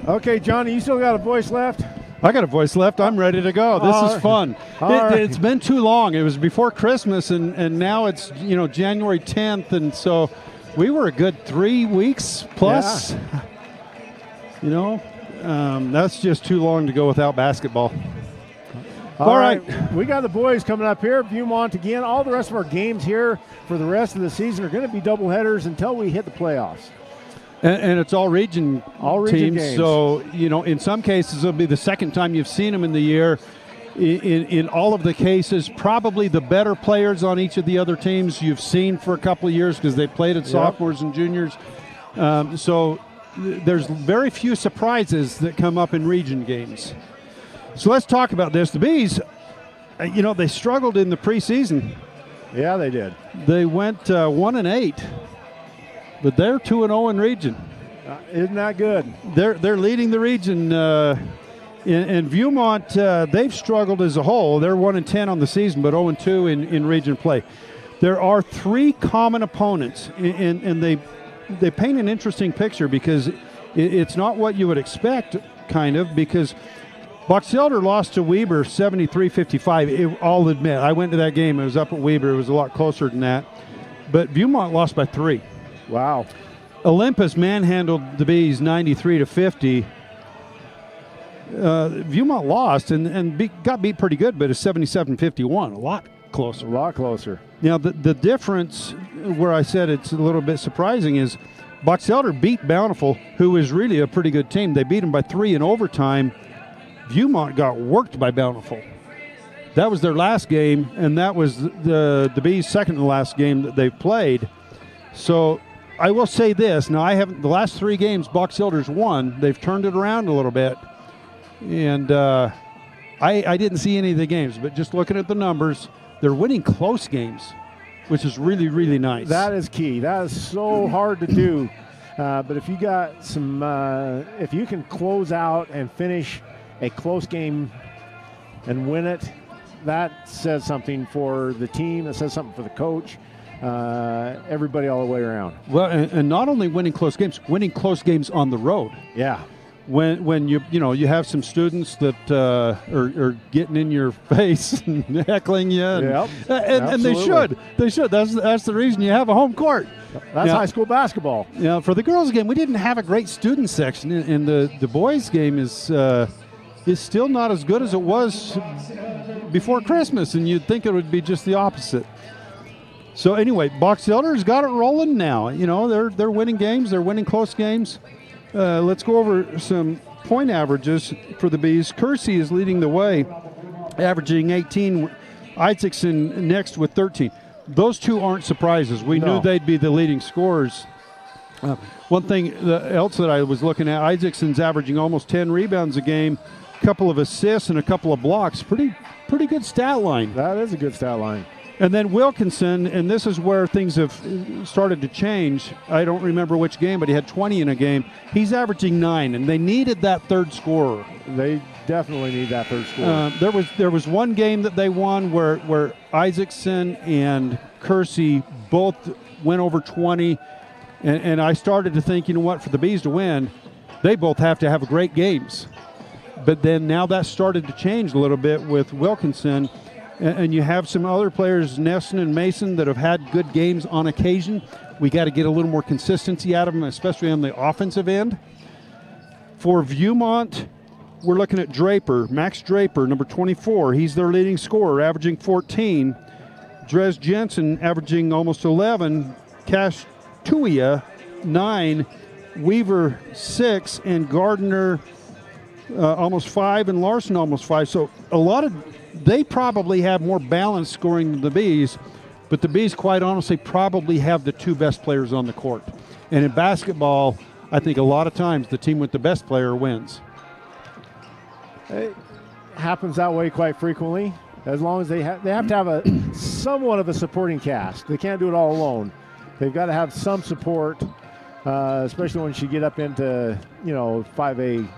Okay, Johnny, you still got a voice left? I got a voice left. I'm ready to go. This is fun. It's been too long. It was before Christmas, and now it's January 10th, and so we were a good 3 weeks plus. Yeah. That's just too long to go without basketball. All right. We got the boys coming up here. Viewmont again. All the rest of our games here for the rest of the season are going to be doubleheaders until we hit the playoffs. And it's all region teams. Games. So, in some cases, it'll be the second time you've seen them in the year. In all of the cases, probably the better players on each of the other teams you've seen for a couple of years because they played at sophomores and juniors. So there's very few surprises that come up in region games. So let's talk about this. The Bees, they struggled in the preseason. Yeah, they did. They went 1-8. But they're 2-0 in region. Isn't that good? They're leading the region. In Viewmont, they've struggled as a whole. They're 1-10 on the season, but 0-2 in region play. There are 3 common opponents, and they paint an interesting picture because it's not what you would expect, kind of, because Box Elder lost to Weber 73-55. I'll admit, I went to that game. It was up at Weber. It was a lot closer than that. But Viewmont lost by 3. Wow. Olympus manhandled the Bees 93-50. Viewmont lost and got beat pretty good, but it's 77-51, a lot closer. A lot closer. Now, the difference where I said it's a little bit surprising is Box Elder beat Bountiful, who is really a pretty good team. They beat them by 3 in overtime. Viewmont got worked by Bountiful. That was their last game, and that was the Bees' second to last game that they've played. So I will say this. Now, the last 3 games Box Elder's won. They've turned it around a little bit. And I didn't see any of the games, but just looking at the numbers, they're winning close games, which is really, really nice. That is key. That is so hard to do. But if you got if you can close out and finish a close game and win it, that says something for the team. That says something for the coach. Everybody all the way around. Well, and not only winning close games on the road. Yeah. When you have some students that are getting in your face and heckling you, and they should. That's the reason you have a home court. That's high school basketball. Yeah. For the girls' game, we didn't have a great student section, and the boys' game is still not as good as it was before Christmas, and you'd think it would be just the opposite. So anyway, Box Elder's got it rolling now. They're winning games. They're winning close games. Let's go over some point averages for the Bees. Kersey is leading the way, averaging 18. Isaacson next with 13. Those 2 aren't surprises. We knew they'd be the leading scorers. One thing else that I was looking at, Isaacson's averaging almost 10 rebounds a game, a couple of assists and a couple of blocks. Pretty good stat line. That is a good stat line. And then Wilkinson, and this is where things have started to change. I don't remember which game, but he had 20 in a game. He's averaging 9, and they needed that third scorer. They definitely need that third scorer. There was one game that they won where Isaacson and Kersey both went over 20, and I started to think, for the Bees to win, they both have to have great games. But then now that started to change a little bit with Wilkinson. And you have some other players, Nesson and Mason, that have had good games on occasion. We got to get a little more consistency out of them, especially on the offensive end. For Viewmont, we're looking at Max Draper, number 24. He's their leading scorer, averaging 14. Dres Jensen averaging almost 11. Cash Tuia, 9. Weaver, 6. And Gardner, almost 5. And Larson, almost 5. So they probably have more balanced scoring than the Bees, but the Bees, quite honestly, probably have the 2 best players on the court. And in basketball, I think a lot of times the team with the best player wins. It happens that way quite frequently, as long as they have to have somewhat of a supporting cast. They can't do it all alone. They've got to have some support, especially once you get up into 5A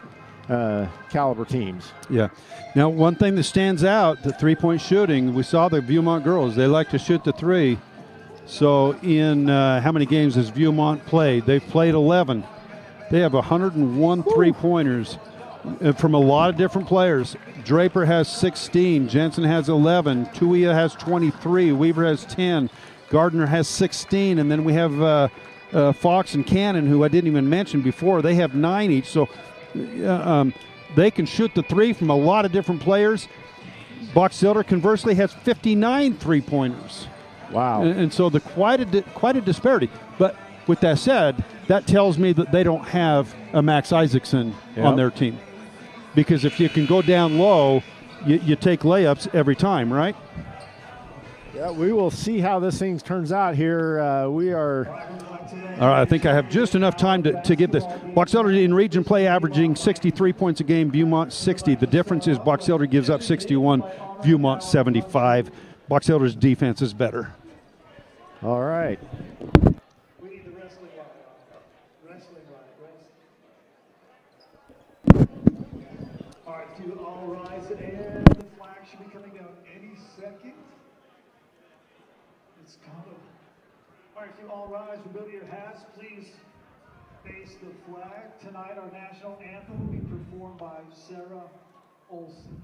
caliber teams. Yeah. Now, one thing that stands out, the three-point shooting, we saw the Viewmont girls. They like to shoot the 3. So in how many games has Viewmont played? They've played 11. They have 101 three-pointers from a lot of different players. Draper has 16. Jensen has 11. Tuia has 23. Weaver has 10. Gardner has 16. And then we have Fox and Cannon, who I didn't even mention before. They have 9 each. So they can shoot the three from a lot of different players. Box Elder, conversely, has 59 three-pointers. Wow. And so quite a disparity. But with that said, that tells me that they don't have a Max Isaacson on their team. Because if you can go down low, you take layups every time, right? Yeah, we will see how this thing turns out here. We are... All right, I think I have just enough time to get this. Box Elder in region play averaging 63 points a game, Viewmont 60. The difference is Box Elder gives up 61, Viewmont 75. Box Elder's defense is better. All right. We need the wrestling line. Wrestling line. All right, if you all rise, and the flag should be coming down any second. It's coming. All right, if you all rise, rebuild your hats, please face the flag. Tonight, our national anthem will be performed by Sarah Olson.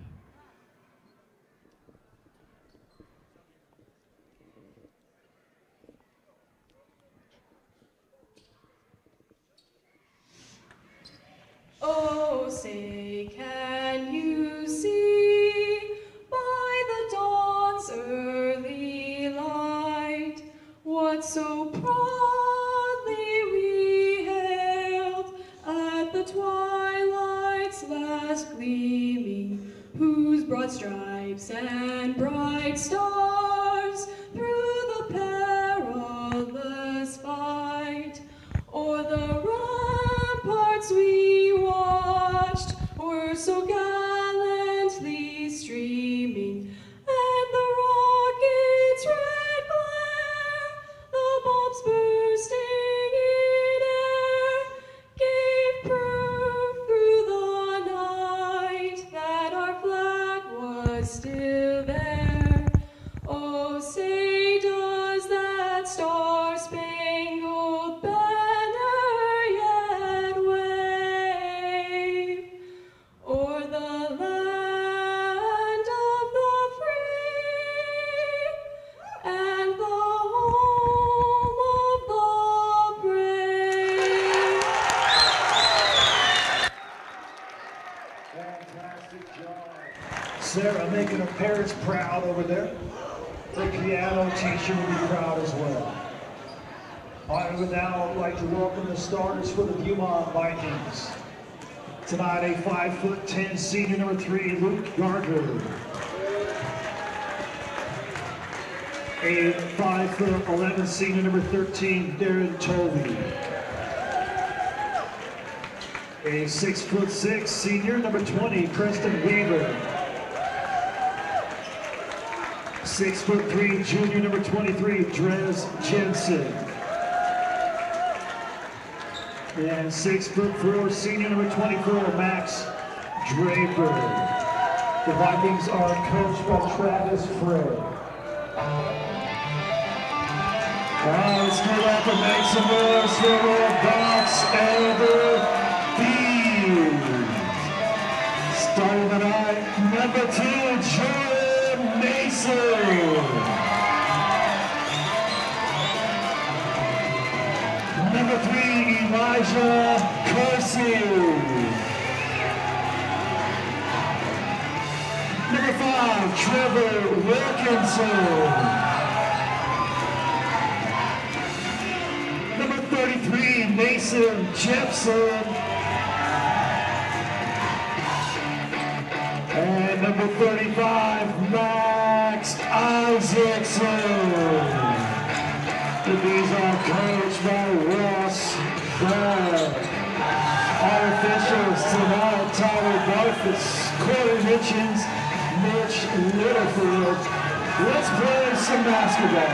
Oh, say, can you see by the dawn's early light what so proudly we hailed at the twilight's last gleaming, whose broad stripes and bright stars through the perilous fight o'er the ramparts we watched were so gallantly streaming, and the rockets' red glare, the bombs bursting in air, gave proof through the night that our flag was still there. Oh, say does that star-spangled banner yet wave o'er the land of the free and the home of the brave? Fantastic job. Sarah making her parents proud over there. The piano teacher will be proud as well. I would now like to welcome the starters for the Viewmont Vikings. Tonight, a 5'10" senior number 3, Luke Gardner. A 5'11" senior number 13, Darren Tovey. A 6'6" senior number 20, Preston Weaver. 6'3" junior number 23, Drez Jensen. And 6'4" senior number 24, Max Draper. The Vikings are coached by Travis Frey. All right, let's get up and make some noise for the Box Elder Thieves. Starting tonight, number 2, Jordan Mason. Number 3, Elijah Kersey. Number 5, Trevor Wilkinson. Number 33, Mason Jepson. And number 35, Max Isaacson. These are coached by Ross Brown. Our officials tonight, Tyler Barfus, Corey Hitchens, Mitch Littlefield. Let's play some basketball.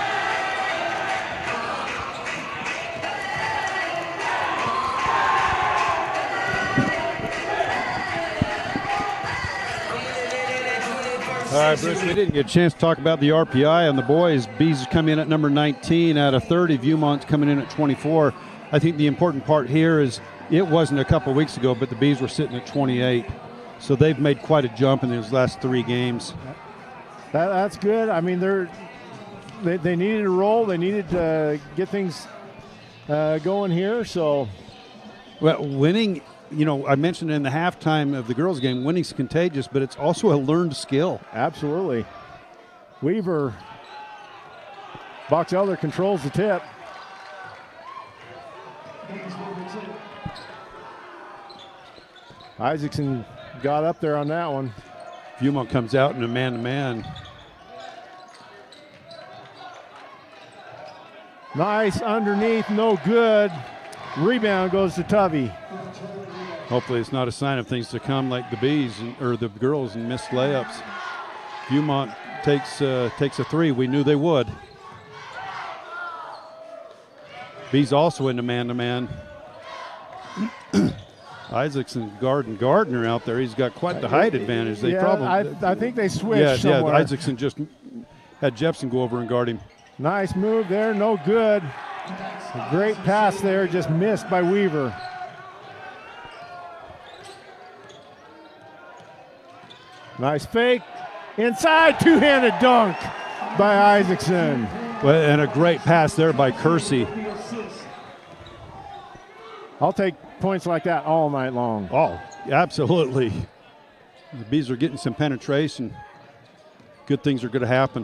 All right, Bruce, we didn't get a chance to talk about the RPI on the boys. Bees come in at number 19 out of 30. Viewmont's coming in at 24. I think the important part here is it wasn't a couple weeks ago, but the Bees were sitting at 28. So they've made quite a jump in these last 3 games. That's good. I mean, they needed a roll. They needed to get things going here. So, well, winning, you know, I mentioned in the halftime of the girls' game, winning's contagious, but it's also a learned skill. Absolutely. Weaver, Box Elder controls the tip. Isaacson got up there on that one. Viewmont comes out in a man-to-man. Nice underneath, no good. Rebound goes to Tubby. Hopefully it's not a sign of things to come like the Bees or the girls and missed layups. Viewmont takes a 3. We knew they would. Bees also into man-to-man. Isaacson Gardner out there. He's got quite the height advantage. They I think they switched somewhere. Yeah, Isaacson just had Jepson go over and guard him. Nice move there, no good. A great pass there, just missed by Weaver. Nice fake. Inside, two-handed dunk by Isaacson. Well, and a great pass there by Kersey. I'll take points like that all night long. Oh, absolutely. The Bees are getting some penetration. Good things are going to happen.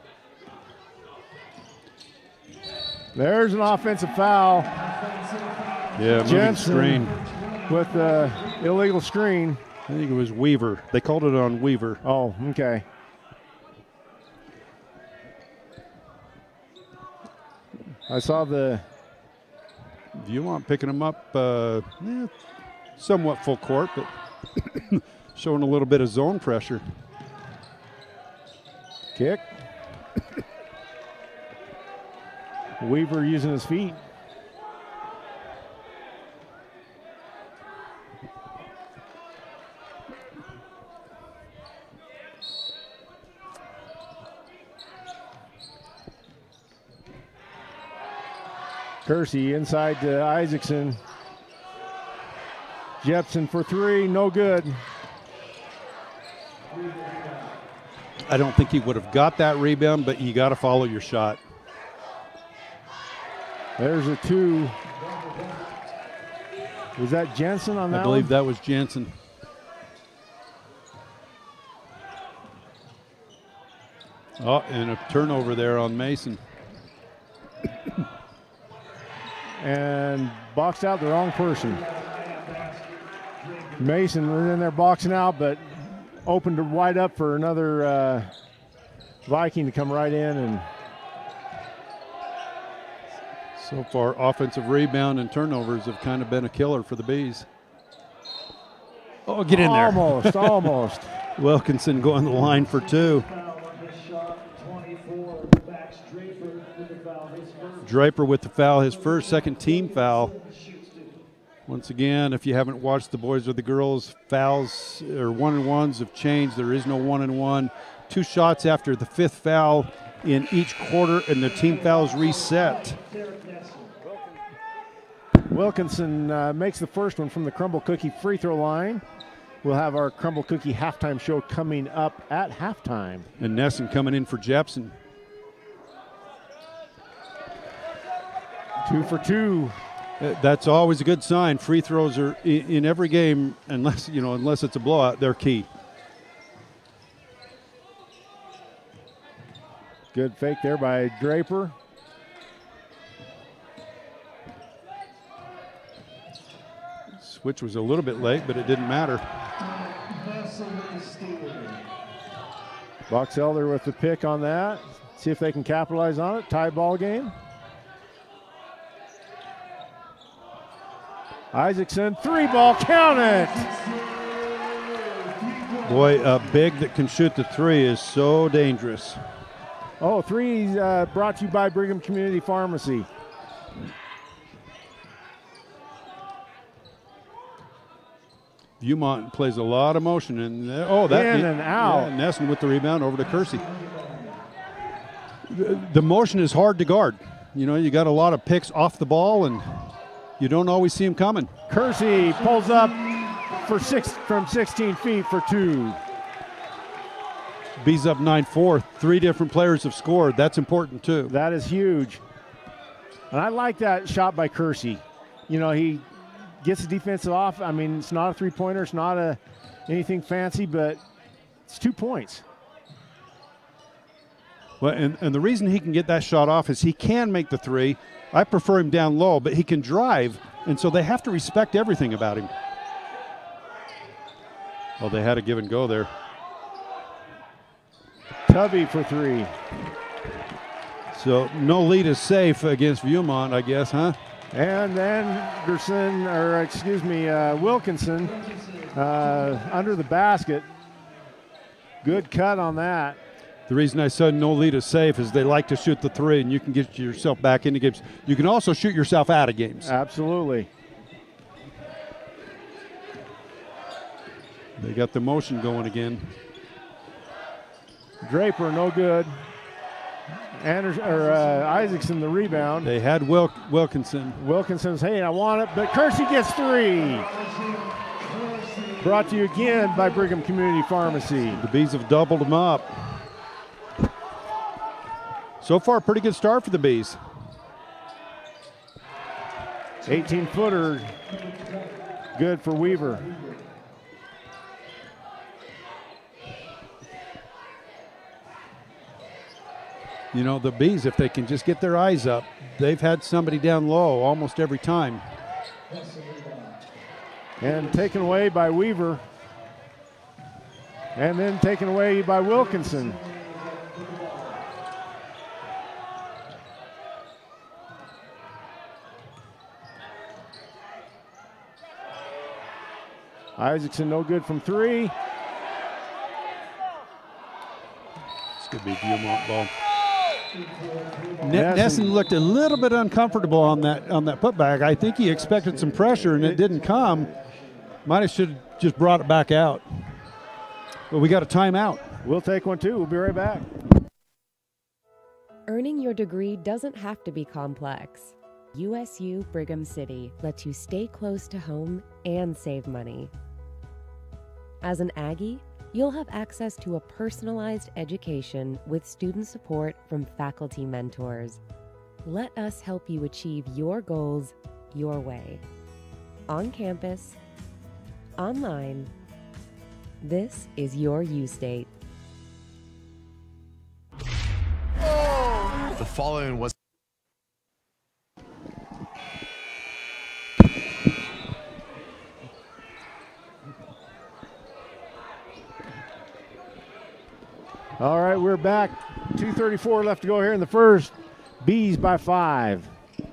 There's an offensive foul. Yeah, moving Jensen screen. With the illegal screen. I think it was Weaver. They called it on Weaver. Oh, okay. I saw the Viewmont picking them up somewhat full court, but showing a little bit of zone pressure. kick. Weaver using his feet. Kersey inside to Isaacson. Jepson for 3, no good. I don't think he would have got that rebound, but you got to follow your shot. There's a 2. Was that Jensen on that I believe one? that was Jensen. Oh, and a turnover there on Mason. And boxed out the wrong person. Mason was in there boxing out, but opened it wide up for another Viking to come right in. And so far, offensive rebound and turnovers have kind of been a killer for the Bees. Oh, get in there. Almost. Wilkinson going to the line for 2. Draper with the foul, his first, second team foul. Once again, if you haven't watched the boys or the girls, fouls or 1-and-1s have changed. There is no 1-and-1. 2 shots after the 5th foul in each quarter, and the team fouls reset. Wilkinson makes the first one from the Crumble Cookie free throw line. We'll have our Crumble Cookie halftime show coming up at halftime. And Nesson coming in for Jepson. 2 for 2. That's always a good sign. Free throws are in every game, unless it's a blowout, they're key. Good fake there by Draper. Switch was a little bit late, but it didn't matter. Box Elder with the pick on that. See if they can capitalize on it. Tie ball game. Isaacson, 3-ball, count it! Boy, a big that can shoot the 3 is so dangerous. Oh, 3 brought to you by Brigham Community Pharmacy. Viewmont plays a lot of motion. And in and out. Yeah, Nesson with the rebound over to Kersey. The motion is hard to guard. You know, you got a lot of picks off the ball, and You don't always see them coming. Kersey pulls up from 16 feet for 2. Bees up 9-4. 3 different players have scored. That's important too. That is huge. And I like that shot by Kersey. You know, he gets the defensive off. I mean, it's not a three-pointer. It's not anything fancy, but it's 2 points. Well, and the reason he can get that shot off is he can make the 3. I prefer him down low, but he can drive, and so they have to respect everything about him. Well, they had a give and go there. Tubby for 3. So no lead is safe against Viewmont, I guess, huh? And then Wilkinson under the basket. Good cut on that. The reason I said no lead is safe is they like to shoot the 3, and you can get yourself back into games. You can also shoot yourself out of games. Absolutely. They got the motion going again. Draper, no good. Isaacson, the rebound. They had Wilkinson. Wilkinson's, hey, I want it, but Kersey gets 3. Brought to you again by Brigham Community Pharmacy. The Bees have doubled them up. So far, a pretty good start for the Bees. 18-footer, good for Weaver. You know, the Bees, if they can just get their eyes up, they've had somebody down low almost every time. And taken away by Weaver. And then taken away by Wilkinson. Isaacson no good from 3. This could be Viewmont ball. Nesson looked a little bit uncomfortable on that putback. I think he expected some pressure and it didn't come. Might have just brought it back out. But we got a timeout. We'll take one too. We'll be right back. Earning your degree doesn't have to be complex. USU Brigham City lets you stay close to home and save money. As an Aggie, you'll have access to a personalized education with student support from faculty mentors. Let us help you achieve your goals your way. On campus, online, this is your U-State. The following was All right, we're back. 2:34 left to go here in the first. Bees by 5.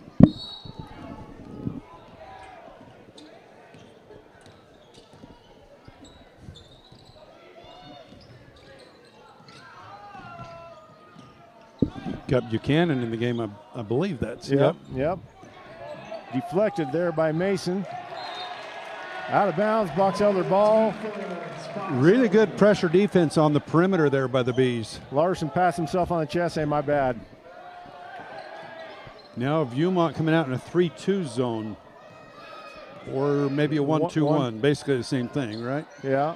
Got Buchanan in the game, I believe that's. Yep. Deflected there by Mason. Out of bounds, Box Elder ball. Really good pressure defense on the perimeter there by the Bees. Larson passed himself on the chest, saying, my bad. Now Viewmont coming out in a 3-2 zone. Or maybe a 1-2-1. Basically the same thing, right? Yeah.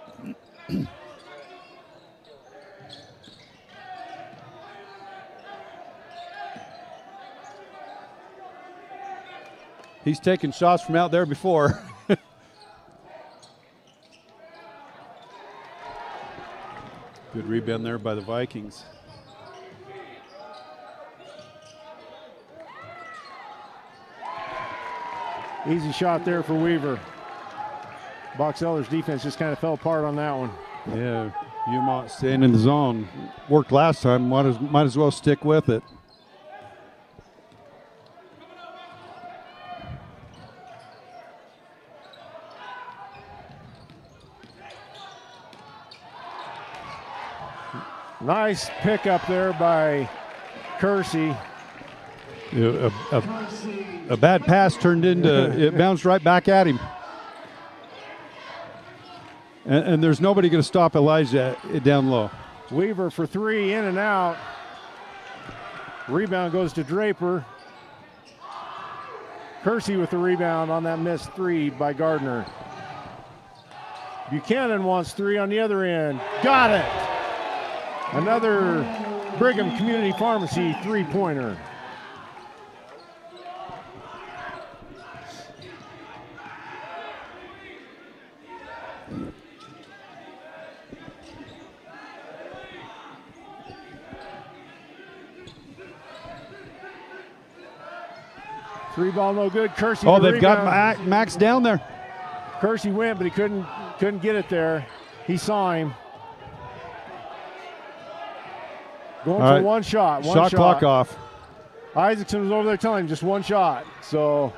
He's taken shots from out there before. Good rebound there by the Vikings. Easy shot there for Weaver. Box Elder's defense just kind of fell apart on that one. Yeah, Viewmont staying in the zone. Worked last time, might as well stick with it. Nice pickup there by Kersey. A bad pass turned into, it bounced right back at him. And there's nobody going to stop Elijah down low. Weaver for 3, in and out. Rebound goes to Draper. Kersey with the rebound on that missed three by Gardner. Buchanan wants three on the other end. Got it. Another Brigham Community Pharmacy three-pointer. Three ball no good. Kersey. Oh, they've got Max down there. Kersey went, but he couldn't get it there. He saw him. Going for one shot. Shot clock off. Isaacson was over there telling him just one shot. So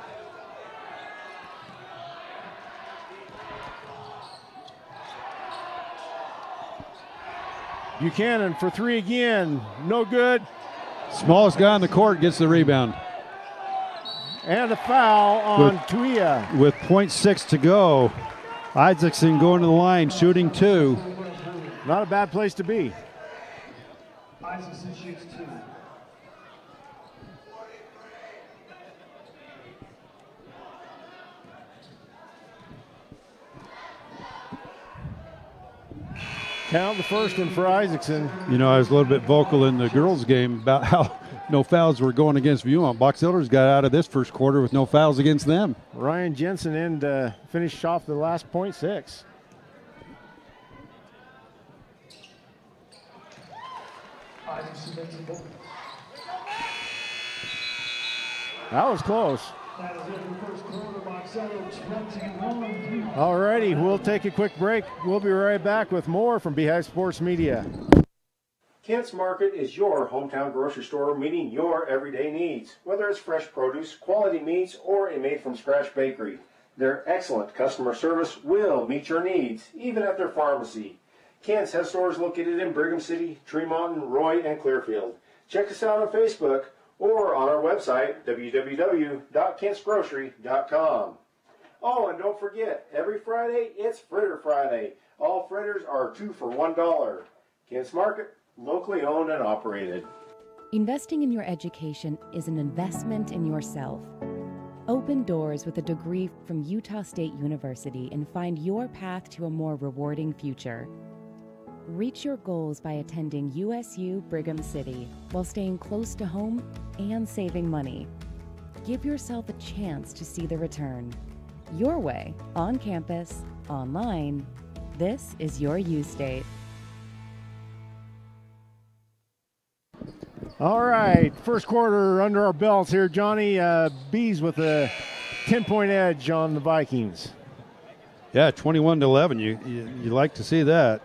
Buchanan for three again. No good. Smallest guy on the court gets the rebound. And a foul on Tuia. With 0.6 to go. Isaacson going to the line, shooting two. Not a bad place to be. Isaacson shoots two. Count the first one for Isaacson. You know, I was a little bit vocal in the girls' game about how no fouls were going against Viewmont. Box Elders got out of this first quarter with no fouls against them. Ryan Jensen in to finish off the last 0.6. That was close. All righty, we'll take a quick break. We'll be right back with more from Beehive Sports Media. Kent's Market is your hometown grocery store meeting your everyday needs, whether it's fresh produce, quality meats, or a made-from-scratch bakery. Their excellent customer service will meet your needs, even at their pharmacy. Kent's has stores located in Brigham City, Tremont, Roy, and Clearfield. Check us out on Facebook or on our website, www.kentsgrocery.com. Oh, and don't forget, every Friday, it's Fritter Friday. All fritters are 2 for $1. Kent's Market, locally owned and operated. Investing in your education is an investment in yourself. Open doors with a degree from Utah State University and find your path to a more rewarding future. Reach your goals by attending USU Brigham City while staying close to home and saving money. Give yourself a chance to see the return. Your way, on campus, online. This is your U State. All right, first quarter under our belts here. Johnny, Bees with a 10-point edge on the Vikings. Yeah, 21-11. You like to see that.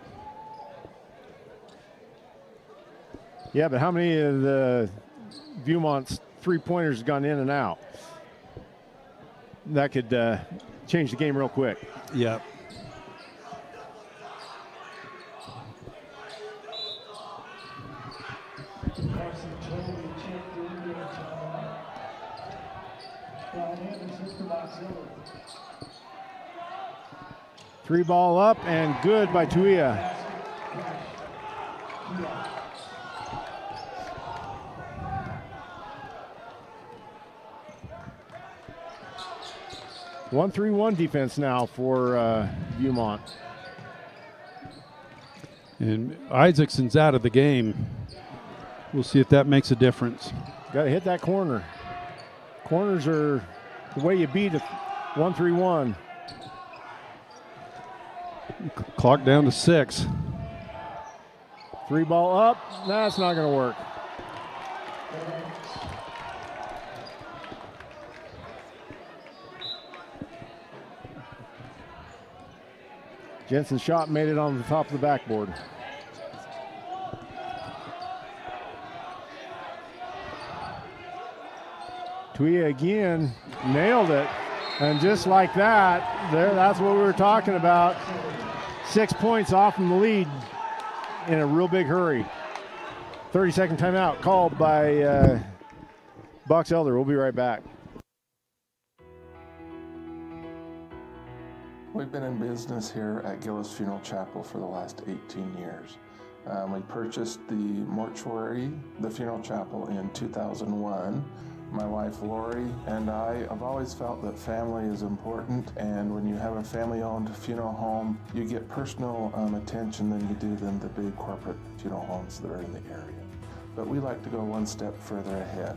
Yeah, but how many of the Viewmont's three-pointers have gone in and out? That could change the game real quick. Yeah. Three ball up and good by Tuia. One 3-1 defense now for Viewmont. And Isaacson's out of the game. We'll see if that makes a difference. Got to hit that corner. Corners are the way you beat a 1-3-1. Clock down to 6. Three ball up. That's not going to work. Jensen's shot made it on the top of the backboard. Tuia again, nailed it. And just like that, that's what we were talking about. 6 points off from the lead in a real big hurry. 30-second timeout called by Box Elder. We'll be right back. We've been in business here at Gillis Funeral Chapel for the last 18 years. We purchased the mortuary, the funeral chapel, in 2001. My wife wife Lori and I have always felt that family is important, and when you have a family-owned funeral home, you get personal attention than you do than the big corporate funeral homes that are in the area. But we like to go one step further ahead.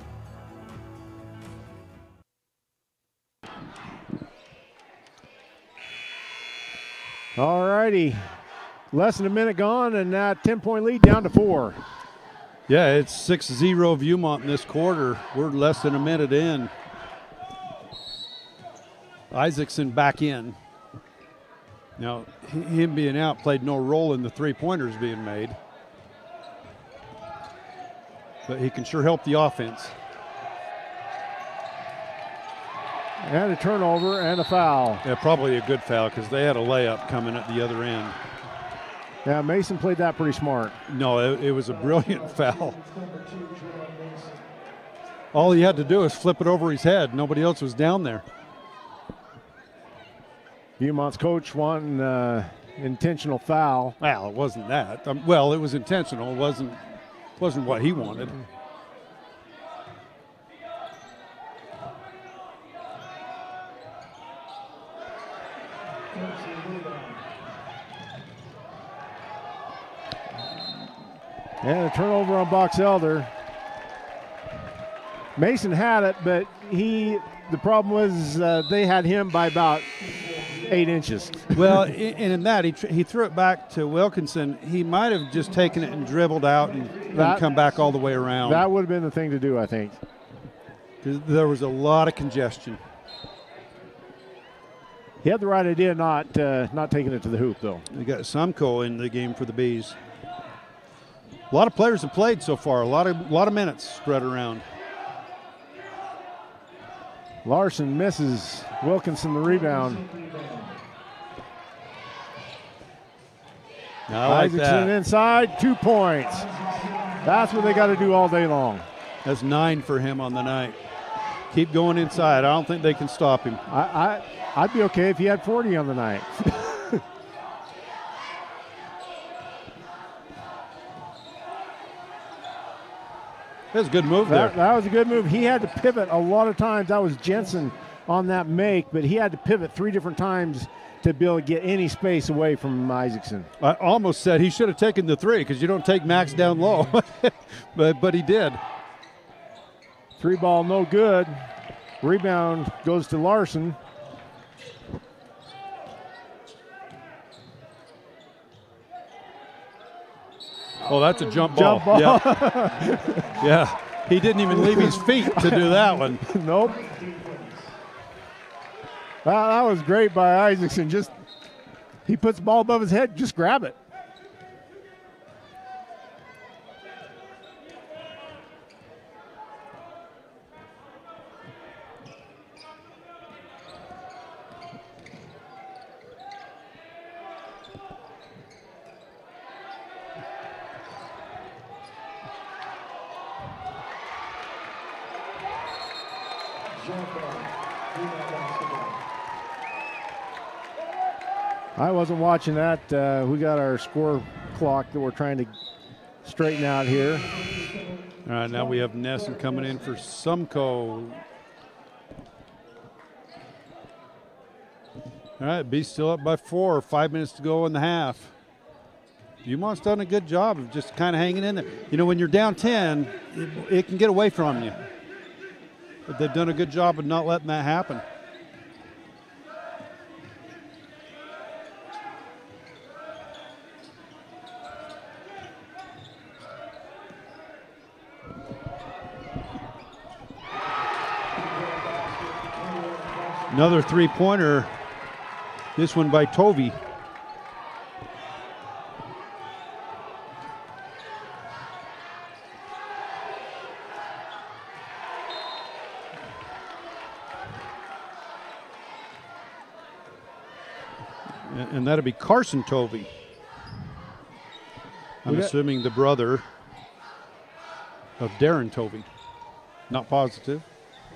All righty. Less than a minute gone, and that 10-point lead down to 4. Yeah, it's 6-0 Viewmont in this quarter. We're less than a minute in. Isaacson back in. Now, him being out played no role in the three-pointers being made. But he can sure help the offense. And a turnover and a foul. Yeah, probably a good foul because they had a layup coming at the other end. Yeah, Mason played that pretty smart. No, it was a brilliant foul. All he had to do was flip it over his head. Nobody else was down there. Viewmont's coach wanting intentional foul. Well, it wasn't that. Well, it was intentional. It wasn't what he wanted. And a turnover on Box Elder. Mason had it, but the problem was they had him by about 8 inches. Well, and in that, he threw it back to Wilkinson. He might have just taken it and dribbled out and come back all the way around. That would have been the thing to do, I think. There was a lot of congestion. He had the right idea, not taking it to the hoop, though. We got Sumco in the game for the Bees. A lot of players have played so far. A lot of minutes spread around. Larson misses. Wilkinson the rebound. I like Isaacson that. inside, 2 points. That's what they got to do all day long. That's 9 for him on the night. Keep going inside. I don't think they can stop him. I'd be okay if he had 40 on the night. That was a good move there. That was a good move. He had to pivot a lot of times. That was Jensen on that make, but he had to pivot 3 different times to be able to get any space away from Isaacson. I almost said he should have taken the 3 because you don't take Max down low, but he did. 3 ball, no good. Rebound goes to Larson. Oh, that's a jump ball. Jump ball. Yep. Yeah, he didn't even leave his feet to do that one. Nope. That was great by Isaacson. He puts the ball above his head, just grab it. I wasn't watching that. We got our score clock that we're trying to straighten out here. All right, now we have Nesson coming in for Sumco. All right, Beast still up by 4, 5 minutes to go in the half. Viewmont's done a good job of just kind of hanging in there. You know, when you're down 10, it can get away from you. But they've done a good job of not letting that happen. Another three-pointer, this one by Tovey. And that'll be Carson Tovey. I'm assuming the brother of Darren Tovey. Not positive.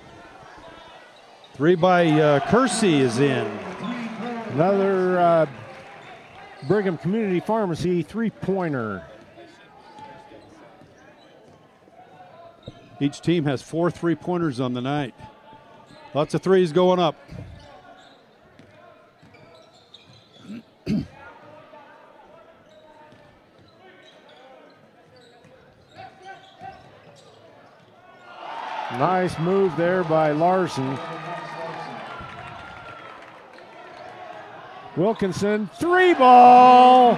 3 by Kersey is in. Another Brigham Community Pharmacy three-pointer. Each team has 4 3-pointers on the night. Lots of threes going up. Nice move there by Larson. Wilkinson, 3-ball.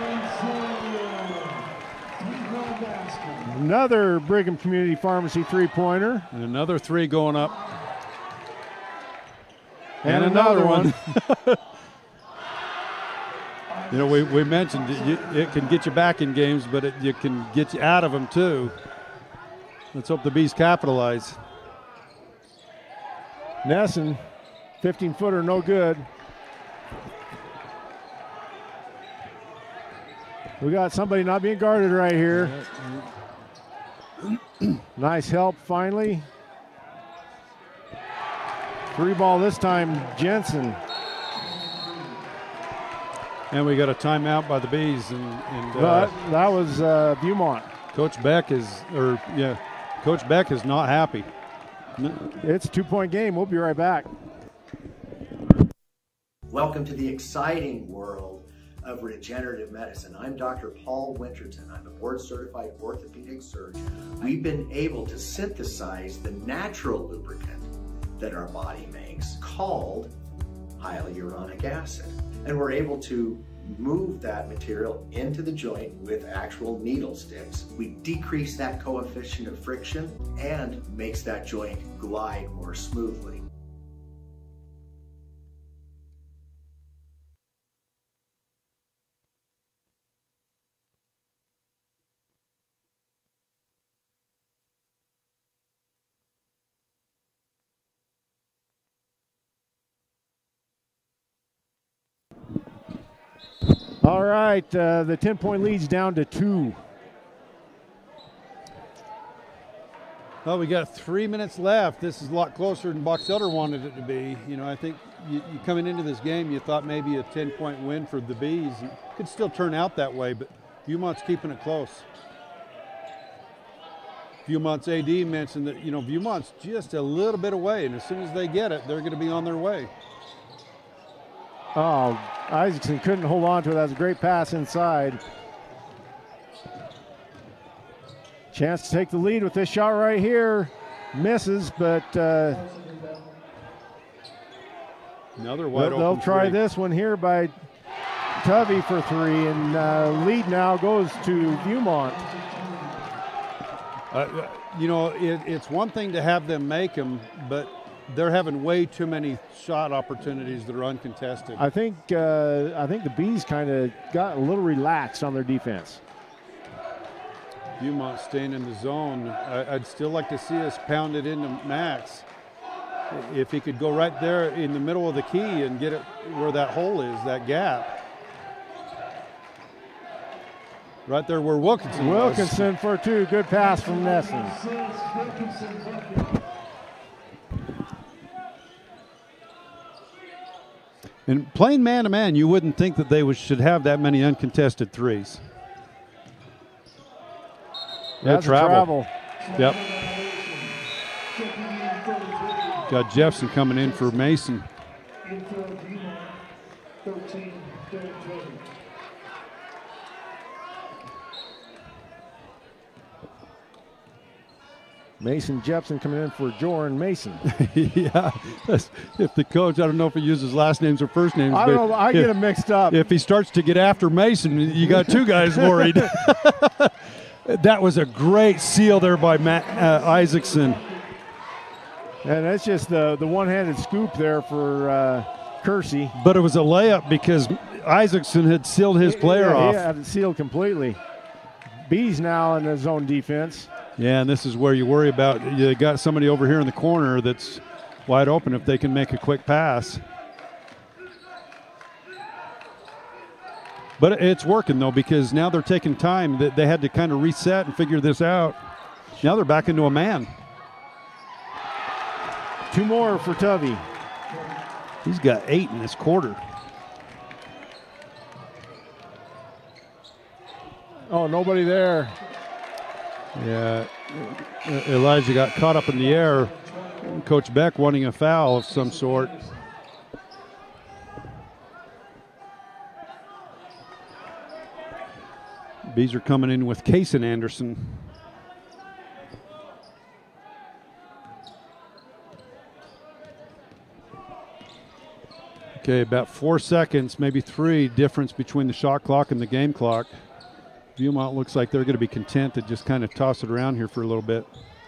Another Brigham Community Pharmacy 3-pointer. And another 3 going up. And another one. You know, we mentioned it can get you back in games, but you can get you out of them too. Let's hope the Bees capitalize. Nesson, 15-footer, no good. We got somebody not being guarded right here. Nice help finally. 3-ball this time, Jensen. And we got a timeout by the Bees. But that was Viewmont. Coach Beck is not happy. It's a 2-point game. We'll be right back. Welcome to the exciting world of regenerative medicine. I'm Dr. Paul Winterton. I'm a board-certified orthopedic surgeon. We've been able to synthesize the natural lubricant that our body makes called hyaluronic acid. And we're able to move that material into the joint with actual needle sticks. We decrease that coefficient of friction and makes that joint glide more smoothly. All right, the 10-point lead's down to 2. Well, we got 3 minutes left. This is a lot closer than Box Elder wanted it to be. You know, I think you coming into this game, you thought maybe a 10-point win for the Bees. It could still turn out that way, but Viewmont's keeping it close. Viewmont's AD mentioned that, you know, Viewmont's just a little bit away, and as soon as they get it, they're going to be on their way. Oh, Isaacson couldn't hold on to it. That was a great pass inside. Chance to take the lead with this shot right here. Misses, but another wide they'll open try three. this one here by Tubby for 3, and lead now goes to Viewmont. You know, it's one thing to have them make them, but they're having way too many shot opportunities that are uncontested. I think the Bees kind of got a little relaxed on their defense. Viewmont staying in the zone. I'd still like to see us pound it into Max. If he could go right there in the middle of the key and get it where that hole is, that gap. Right there where Wilkinson was. Wilkinson for 2. Good pass from Nesson. And playing man-to-man, you wouldn't think that they should have that many uncontested threes. That's travel. Yep. Got Jeffson coming in for Mason. Mason Jepson coming in for Jordan Mason. Yeah, if the coach, I don't know if he uses last names or first names. I don't know, I get them mixed up. If he starts to get after Mason, you got 2 guys worried. That was a great seal there by Isaacson. And that's just the one-handed scoop there for Kersey. But it was a layup because Isaacson had sealed his player off. He had it sealed completely. Bees now in the zone defense. Yeah, and this is where you worry about, you got somebody over here in the corner that's wide open if they can make a quick pass. But it's working, though, because now they're taking time. They had to kind of reset and figure this out. Now they're back into a man. 2 more for Tubby. He's got 8 in this quarter. Oh, nobody there. Yeah, Elijah got caught up in the air. Coach Beck wanting a foul of some sort. Bees are coming in with Case and Anderson. Okay, about 4 seconds, maybe 3 difference between the shot clock and the game clock. Viewmont looks like they're going to be content to just kind of toss it around here for a little bit.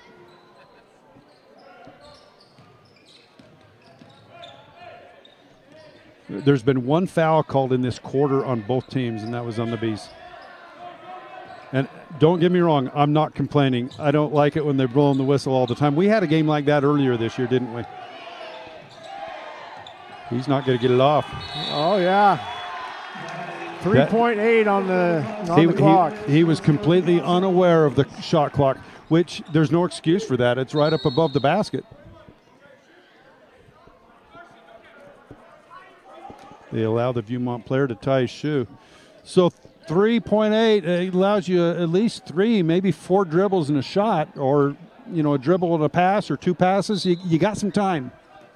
There's been 1 foul called in this quarter on both teams, and that was on the Bees. And don't get me wrong, I'm not complaining. I don't like it when they're blowing the whistle all the time. We had a game like that earlier this year, didn't we? He's not going to get it off. Oh, yeah. 3.8 on the clock. He was completely unaware of the shot clock, which there's no excuse for that. It's right up above the basket. They allow the Viewmont player to tie his shoe. So 3.8 allows you at least 3, maybe 4 dribbles and a shot, or, you know, a dribble and a pass or 2 passes. You got some time.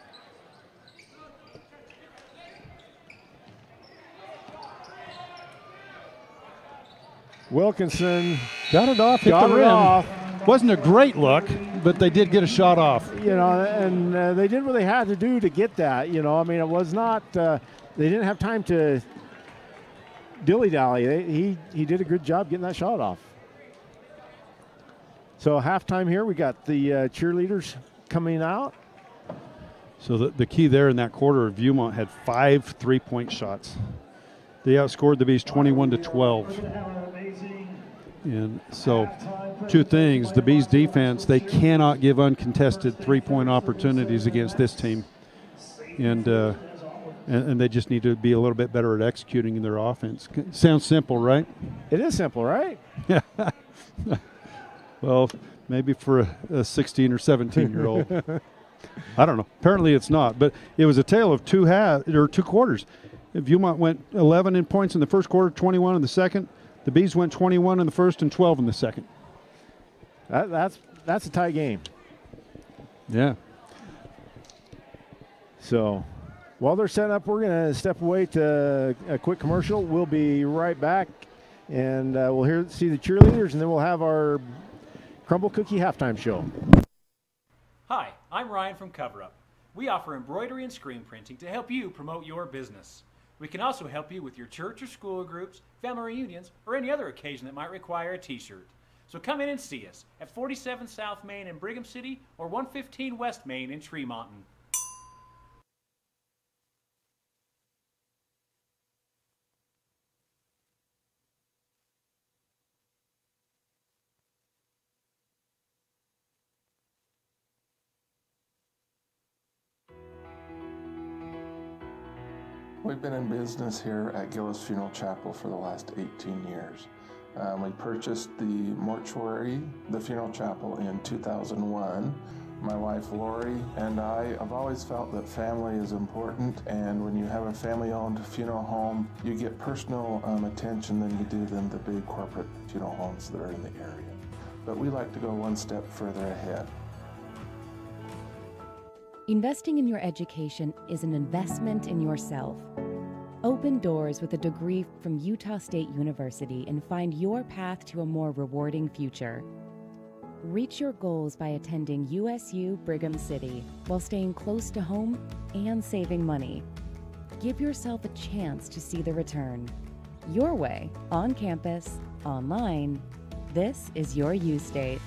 Wilkinson got it off, hit the rim. Wasn't a great look, but they did get a shot off. You know, and they did what they had to do to get that. You know, I mean, it was not. They didn't have time to dilly-dally. He did a good job getting that shot off. So halftime here, we got the cheerleaders coming out. So the key there in that quarter, Viewmont had 5 3-point shots. They outscored the Bees 21-12. And so 2 things. The Bees defense, they cannot give uncontested 3-point opportunities against this team. And they just need to be a little bit better at executing in their offense. Sounds simple, right? It is simple, right? Yeah. Well, maybe for a 16 or 17-year-old. I don't know. Apparently it's not. But it was a tale of 2 quarters. Viewmont went 11 in points in the first quarter, 21 in the second. The Bees went 21 in the first and 12 in the second. That's a tight game. Yeah. So while they're setting up, we're going to step away to a quick commercial. We'll be right back, and we'll see the cheerleaders, and then we'll have our Crumble Cookie halftime show. Hi, I'm Ryan from Cover Up. We offer embroidery and screen printing to help you promote your business. We can also help you with your church or school groups, family reunions, or any other occasion that might require a t-shirt. So come in and see us at 47 South Main in Brigham City or 115 West Main in Tremonton. We've been in business here at Gillis Funeral Chapel for the last 18 years. We purchased the mortuary, the funeral chapel, in 2001. My wife Lori and I have always felt that family is important, and when you have a family-owned funeral home, you get personal attention than you do than the big corporate funeral homes that are in the area. But we like to go one step further ahead. Investing in your education is an investment in yourself. Open doors with a degree from Utah State University and find your path to a more rewarding future. Reach your goals by attending USU Brigham City while staying close to home and saving money. Give yourself a chance to see the return. Your way, on campus, online. This is your U State.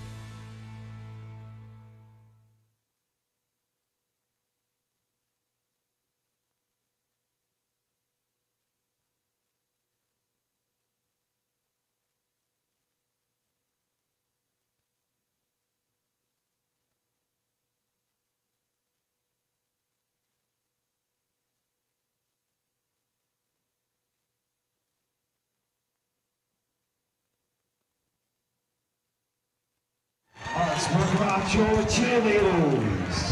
Let's work out your cheerleaders.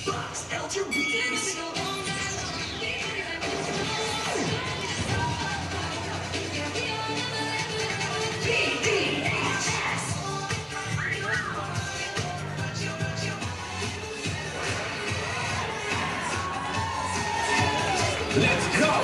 Let's go!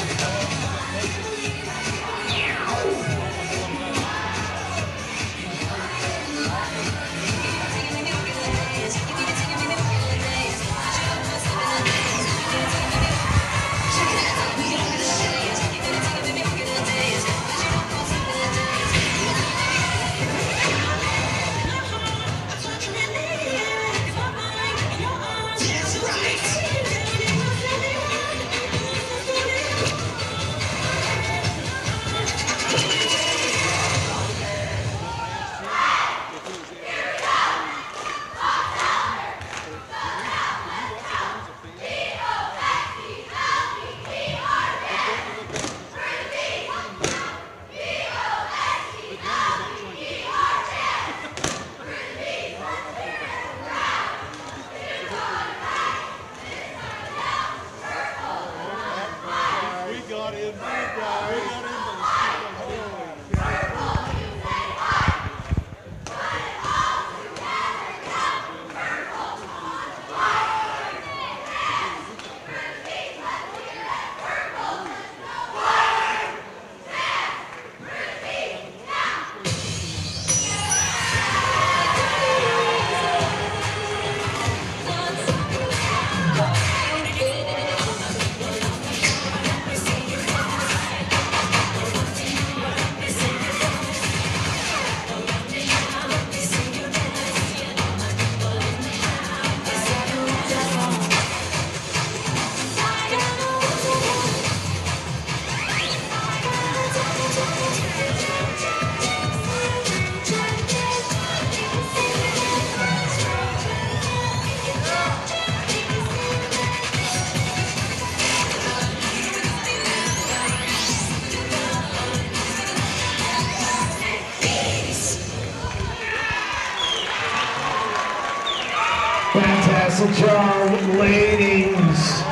Fantastic job, ladies.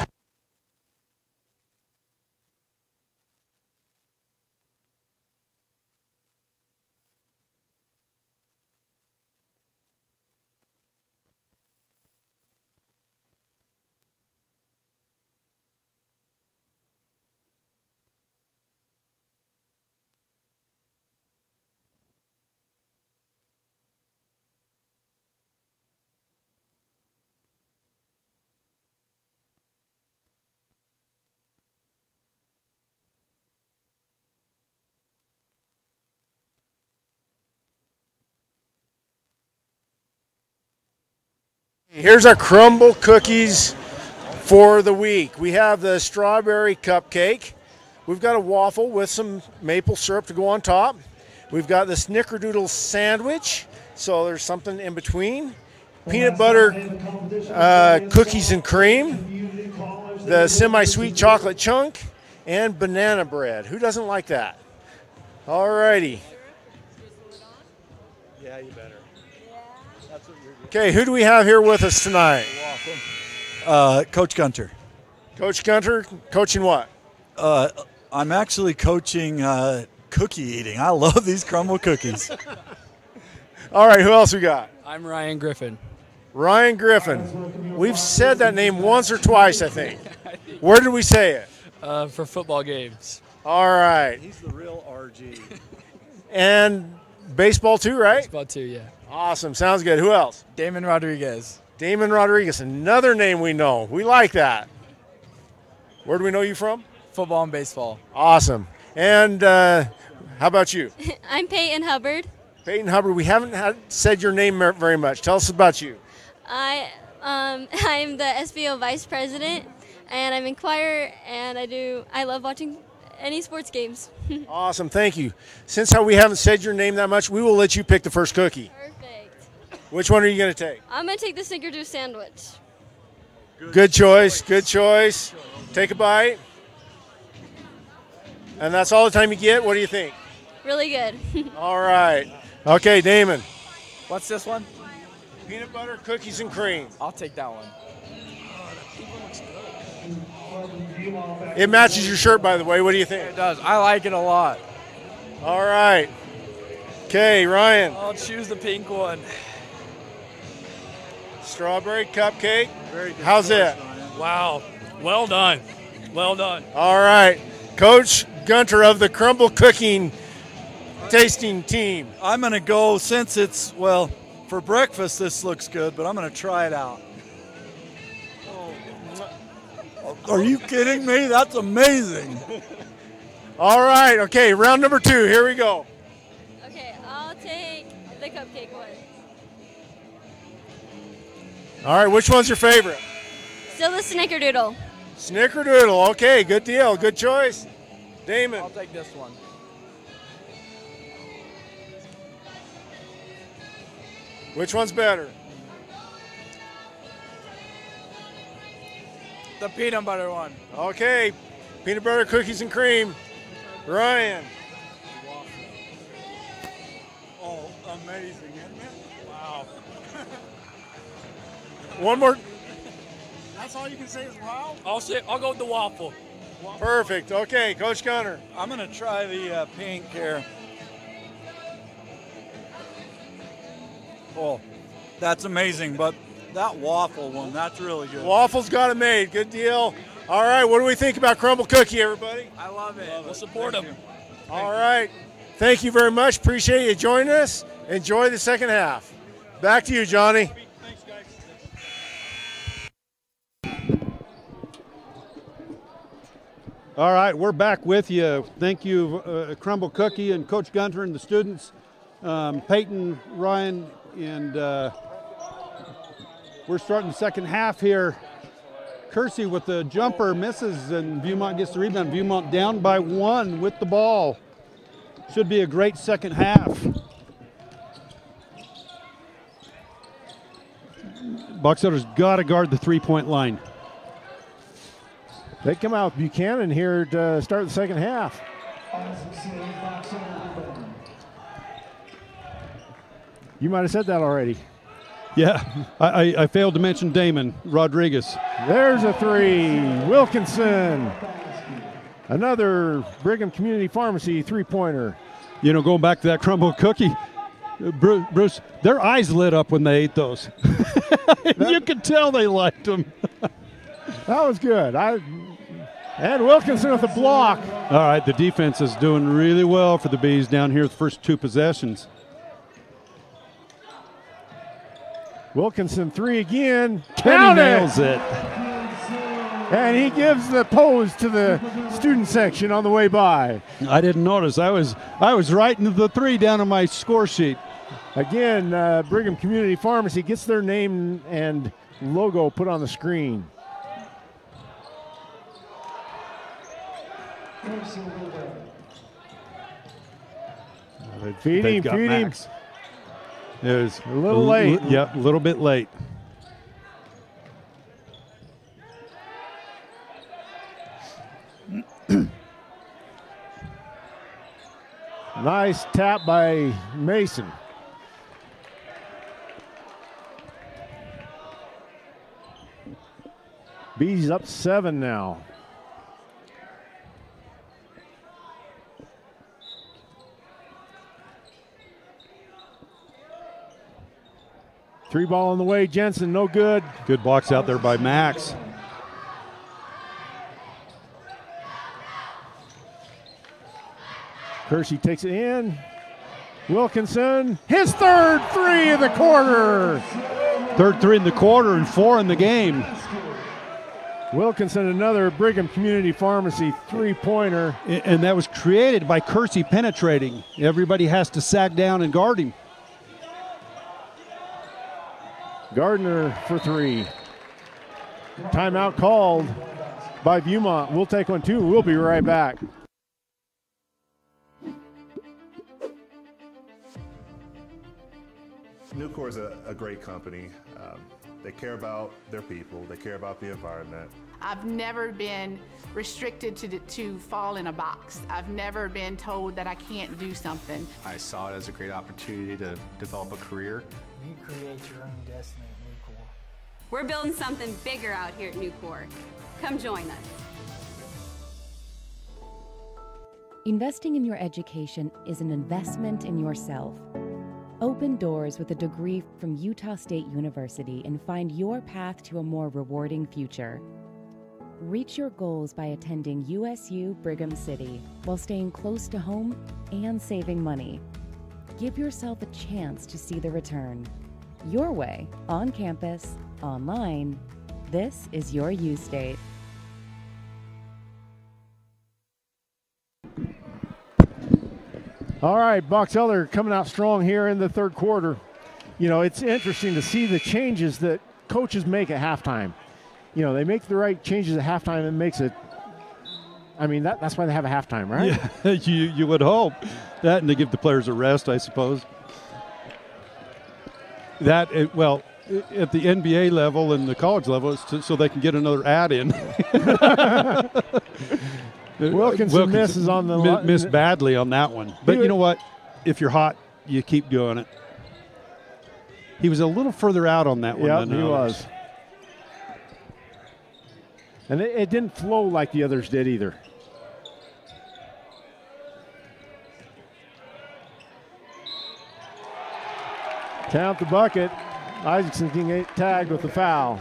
Here's our crumble cookies for the week. We have the strawberry cupcake. We've got a waffle with some maple syrup to go on top. We've got the snickerdoodle sandwich, so there's something in between. Peanut butter cookies and cream, the semi-sweet chocolate chunk, and banana bread. Who doesn't like that? All righty. Yeah, you better. Okay, who do we have here with us tonight? Coach Gunter. Coach Gunter, coaching what? I'm actually coaching cookie eating. I love these crumble cookies. All right, who else we got? I'm Ryan Griffin. Ryan Griffin. We've said that name once or twice, I think. Where did we say it? For football games. All right. He's the real RG. And baseball too, right? Baseball too, yeah. Awesome. Sounds good. Who else? Damon Rodriguez. Damon Rodriguez, another name we know. We like that. Where do we know you from? Football and baseball. Awesome. And how about you? I'm Peyton Hubbard. Peyton Hubbard. We haven't said your name very much. Tell us about you. I'm the SBO Vice President, and I'm in choir, and I love watching any sports games. Awesome. Thank you. Since we haven't said your name that much, we will let you pick the first cookie. Perfect. Which one are you going to take? I'm going to take the Snickerdoodle sandwich. Good choice. Good choice. Take a bite. And that's all the time you get? What do you think? Really good. All right. Okay, Damon. What's this one? peanut butter cookies and cream. I'll take that one. It matches your shirt, by the way. What do you think? It does. I like it a lot. All right. Okay, Ryan. I'll choose the pink one. Strawberry cupcake. Very good. How's it? Wow. Well done. Well done. All right. Coach Gunter of the Crumble Cooking tasting team. I'm going to go, since it's, well, for breakfast this looks good, but I'm going to try it out. Are you kidding me? That's amazing. All right. Okay, round number 2. Here we go. Okay, I'll take the cupcake one. All right, which one's your favorite? Still the snickerdoodle. Snickerdoodle. Okay, good deal. Good choice. Damon. I'll take this one. Which one's better? The peanut butter one. Okay, peanut butter cookies and cream. Ryan. Oh, amazing, isn't it? Wow. One more. That's all you can say is wow? I'll go with the waffle. Perfect. Okay, Coach Gunter. I'm going to try the pink here. Oh, that's amazing, but that waffle one, that's really good. Waffles got it made. Good deal. All right, what do we think about Crumble Cookie, everybody? I love it. We'll support them. All right. Thank you very much. Appreciate you joining us. Enjoy the second half. Back to you, Johnny. Thanks, guys. All right, we're back with you. Thank you, Crumble Cookie and Coach Gunter and the students, Peyton, Ryan, and we're starting the second half here. Kersey with the jumper misses, and Viewmont gets the rebound. Viewmont down by 1 with the ball. Should be a great second half. Box Elder's got to guard the three-point line. They come out with Buchanan here to start the second half. You might have said that already. Yeah, I failed to mention Damon Rodriguez. There's a 3. Wilkinson. Another Brigham Community Pharmacy three-pointer. You know, going back to that Crumble Cookie, Bruce, their eyes lit up when they ate those. You could tell they liked them. That was good. And Wilkinson with a block. All right, the defense is doing really well for the Bees down here the first 2 possessions. Wilkinson 3 again. Kenny nails it. And he gives the pose to the student section on the way by. I didn't notice. I was writing the 3 down on my score sheet. Again, Brigham Community Pharmacy gets their name and logo put on the screen. Feed him. It was a little late. Yep, a little bit late. Nice tap by Mason. Bees up 7 now. Three ball on the way, Jensen, no good. Good box out there by Max. Kersey takes it in. Wilkinson, his third 3 of the quarter. Third 3 in the quarter and 4 in the game. Wilkinson, another Brigham Community Pharmacy three-pointer. And that was created by Kersey penetrating. Everybody has to sack down and guard him. Gardner for 3. Timeout called by Viewmont. We'll take one too. We'll be right back. Nucor is a great company. They care about their people. They care about the environment. I've never been restricted to fall in a box. I've never been told that I can't do something. I saw it as a great opportunity to develop a career You create your own destiny at Nucor. We're building something bigger out here at Nucor. Come join us. Investing in your education is an investment in yourself. Open doors with a degree from Utah State University and find your path to a more rewarding future. Reach your goals by attending USU Brigham City while staying close to home and saving money. Give yourself a chance to see the return. Your way, on campus, online. This is your U State. All right, Box Elder coming out strong here in the third quarter. You know, it's interesting to see the changes that coaches make at halftime. You know, they make the right changes at halftime and makes it, I mean, that's why they have a halftime, right? Yeah, you would hope that, and to give the players a rest, I suppose. Well, at the NBA level and the college level, it's so they can get another ad in. Wilkinson misses on the missed badly on that one. But you know what? If you're hot, you keep doing it. He was a little further out on that one. Yep, than he others. was. And it didn't flow like the others did either. Count the bucket. Isaacson can get tagged with the foul.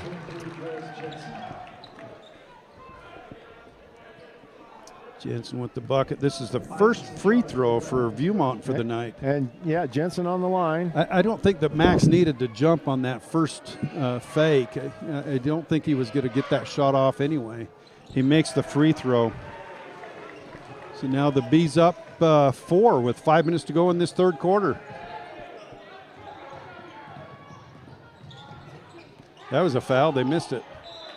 Jensen with the bucket. This is the first free throw for Viewmont for the night. And, yeah, Jensen on the line. I don't think that Max needed to jump on that first fake. I don't think he was going to get that shot off anyway. He makes the free throw. So now the Bees up 4 with 5 minutes to go in this third quarter. That was a foul. They missed it.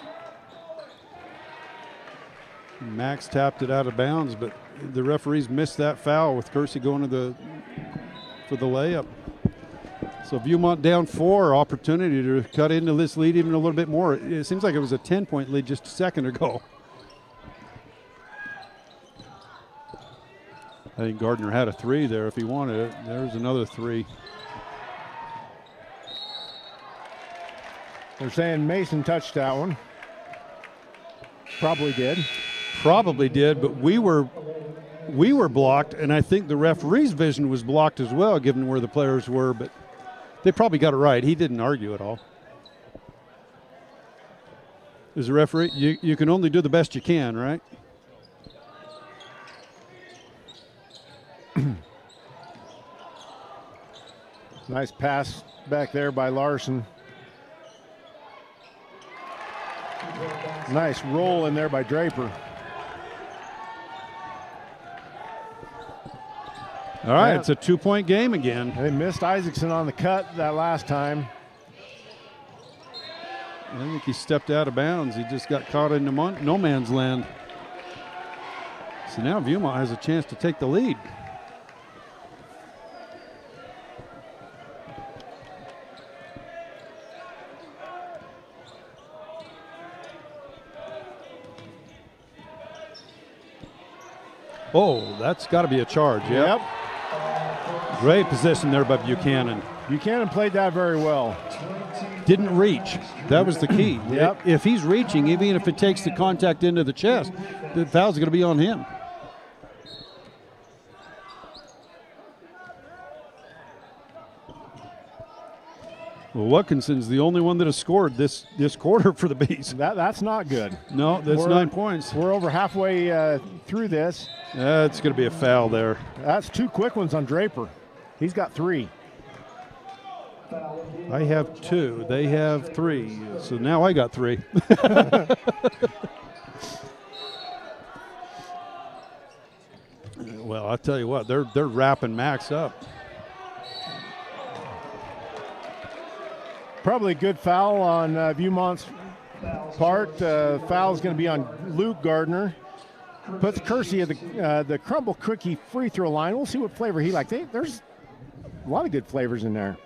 Max tapped it out of bounds, but the referees missed that foul with Kersey going for the layup. So Viewmont down 4, opportunity to cut into this lead even a little bit more. It seems like it was a 10-point lead just a second ago. I think Gardner had a 3 there if he wanted it. There's another 3. They're saying Mason touched that one. Probably did. Probably did, but we were blocked, and I think the referee's vision was blocked as well, given where the players were, but they probably got it right. He didn't argue at all. As a referee, you can only do the best you can, right? Nice pass back there by Larson. Nice roll in there by Draper. All right, it's a 2-point game again. They missed Isaacson on the cut that last time. I think he stepped out of bounds. He just got caught in no man's land. So now Viewmont has a chance to take the lead. Oh, that's got to be a charge. Yep. Great position there by Buchanan. Buchanan played that very well. Didn't reach. That was the key. Yep. If he's reaching, even if it takes the contact into the chest, the foul's going to be on him. Well, Watkinson's the only one that has scored this quarter for the Bees. That's not good. No, that's 9 points. We're over halfway through this. That's going to be a foul there. That's 2 quick ones on Draper. He's got 3. I have 2. They have 3. So now I got 3. Well, I'll tell you what, they're wrapping Max up. Probably a good foul on Viewmont's part. Foul is going to be on Luke Gardner. Puts Kersey at the Crumble Cookie free throw line. We'll see what flavor he likes. There's a lot of good flavors in there.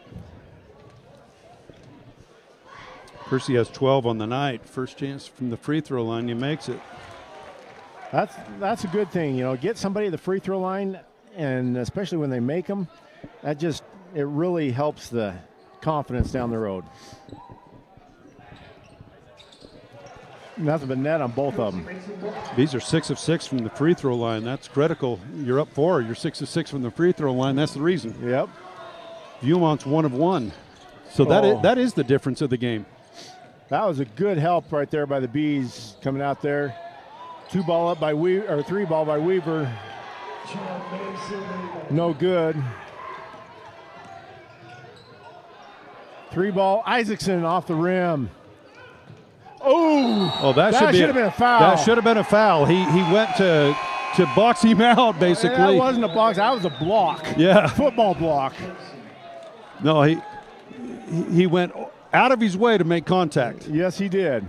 Kersey has 12 on the night. First chance from the free throw line, he makes it. That's a good thing, get somebody at the free throw line, and especially when they make them, it really helps the confidence down the road. Nothing but net on both of them. These are 6 of 6 from the free throw line. That's critical. You're up 4. You're 6 of 6 from the free throw line. That's the reason. Yep. Viewmont's 1 of 1. So that is the difference of the game. That was a good help right there by the Bees coming out there. 2 ball up by Weaver, or 3 ball by Weaver. No good. 3 ball, Isaacson off the rim. Oh, that should have been a foul. That should have been a foul. He went to box him out, basically. That wasn't a box. That was a block. Yeah. Football block. No, he went out of his way to make contact. Yes, he did.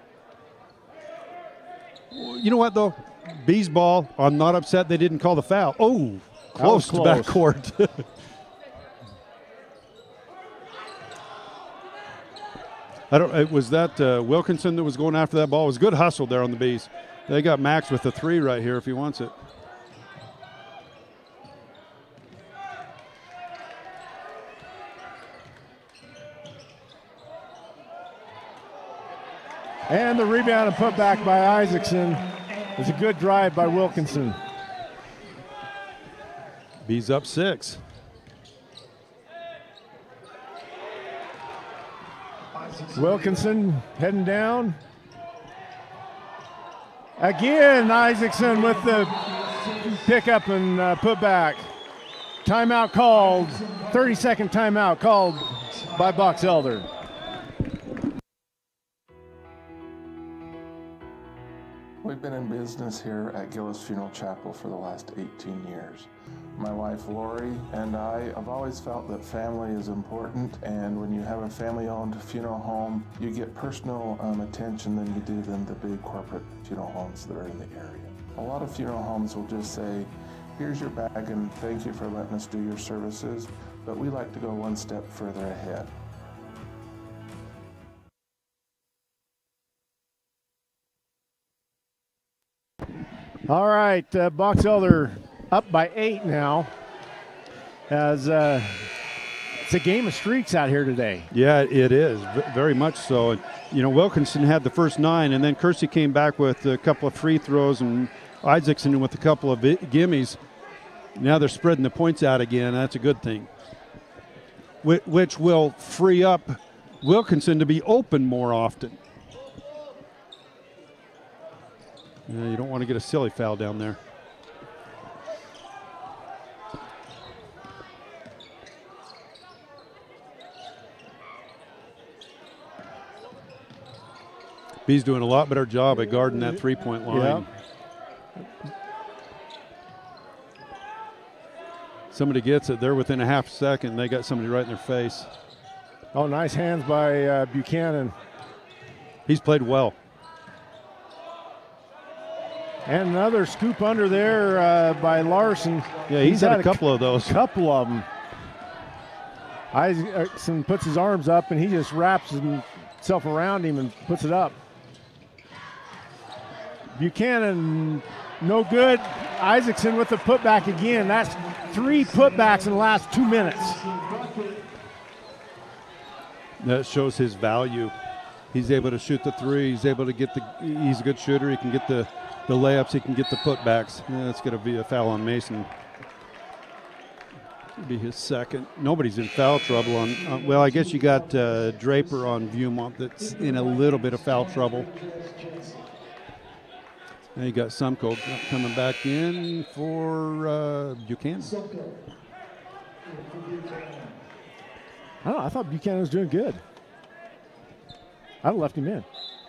You know what, though? Bees ball. I'm not upset they didn't call the foul. Oh, close to backcourt. Was that Wilkinson that was going after that ball? It was good hustle there on the Bees. They got Max with a 3 right here if he wants it. And the rebound and put back by Isaacson. It was a good drive by Wilkinson. Bees up 6. Wilkinson heading down. Again, Isaacson with the pickup and put back. Timeout called. 30-second timeout called by Box Elder. We've been in business here at Gillis Funeral Chapel for the last 18 years. My wife Lori and I have always felt that family is important, and when you have a family-owned funeral home, you get personal attention than you do than the big corporate funeral homes that are in the area. A lot of funeral homes will just say, here's your bag and thank you for letting us do your services, but we like to go one step further ahead. All right, Box Elder up by 8 now, as it's a game of streaks out here today. Yeah, it is, very much so. And, you know, Wilkinson had the first 9, and then Kersey came back with a couple of free throws, and Isaacson with a couple of gimmies. Now they're spreading the points out again. That's a good thing, which will free up Wilkinson to be open more often. Yeah, you don't want to get a silly foul down there. B's doing a lot better job at guarding that three-point line. Yeah. Somebody gets it. They're within a half second. They got somebody right in their face. Oh, nice hands by Buchanan. He's played well. And another scoop under there by Larson. Yeah, he's had a couple of those. Couple of them. Isaacson puts his arms up, and he just wraps himself around him and puts it up. Buchanan, no good. Isaacson with the putback again. That's 3 putbacks in the last 2 minutes. That shows his value. He's able to shoot the 3. He's able to get he's a good shooter. He can get the layups. He can get the putbacks. Yeah, that's going to be a foul on Mason. It'll be his second. Nobody's in foul trouble on. Well, I guess you got Draper on Viewmont that's in a little bit of foul trouble. Now you got Sumko coming back in for Buchanan. I don't know. I thought Buchanan was doing good. I'd have left him in.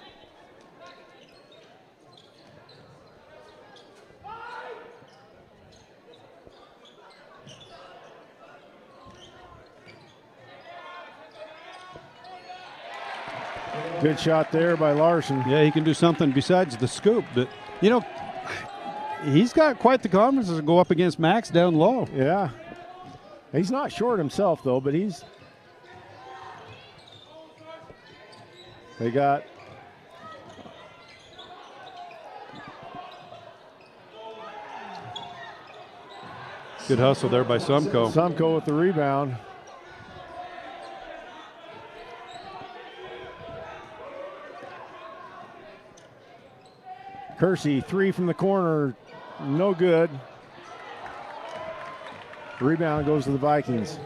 Good shot there by Larson. Yeah, he can do something besides the scoop. But, you know, he's got quite the confidence to go up against Max down low. Yeah. He's not short himself, though, but he's... They got... Good hustle there by Sumko. Sumko with the rebound. Kersey, 3 from the corner, no good. Rebound goes to the Vikings.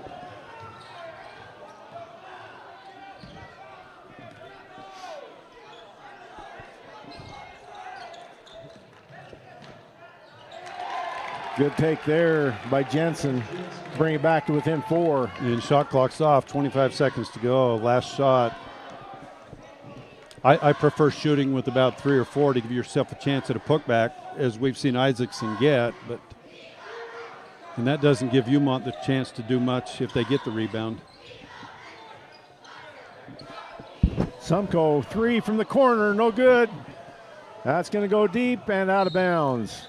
Good take there by Jensen. Bring it back to within 4. And shot clock's off, 25 seconds to go. Last shot. I prefer shooting with about 3 or 4 to give yourself a chance at a putback, as we've seen Isaacson get. And that doesn't give Viewmont the chance to do much if they get the rebound. Sumko, 3 from the corner, no good. That's going to go deep and out of bounds.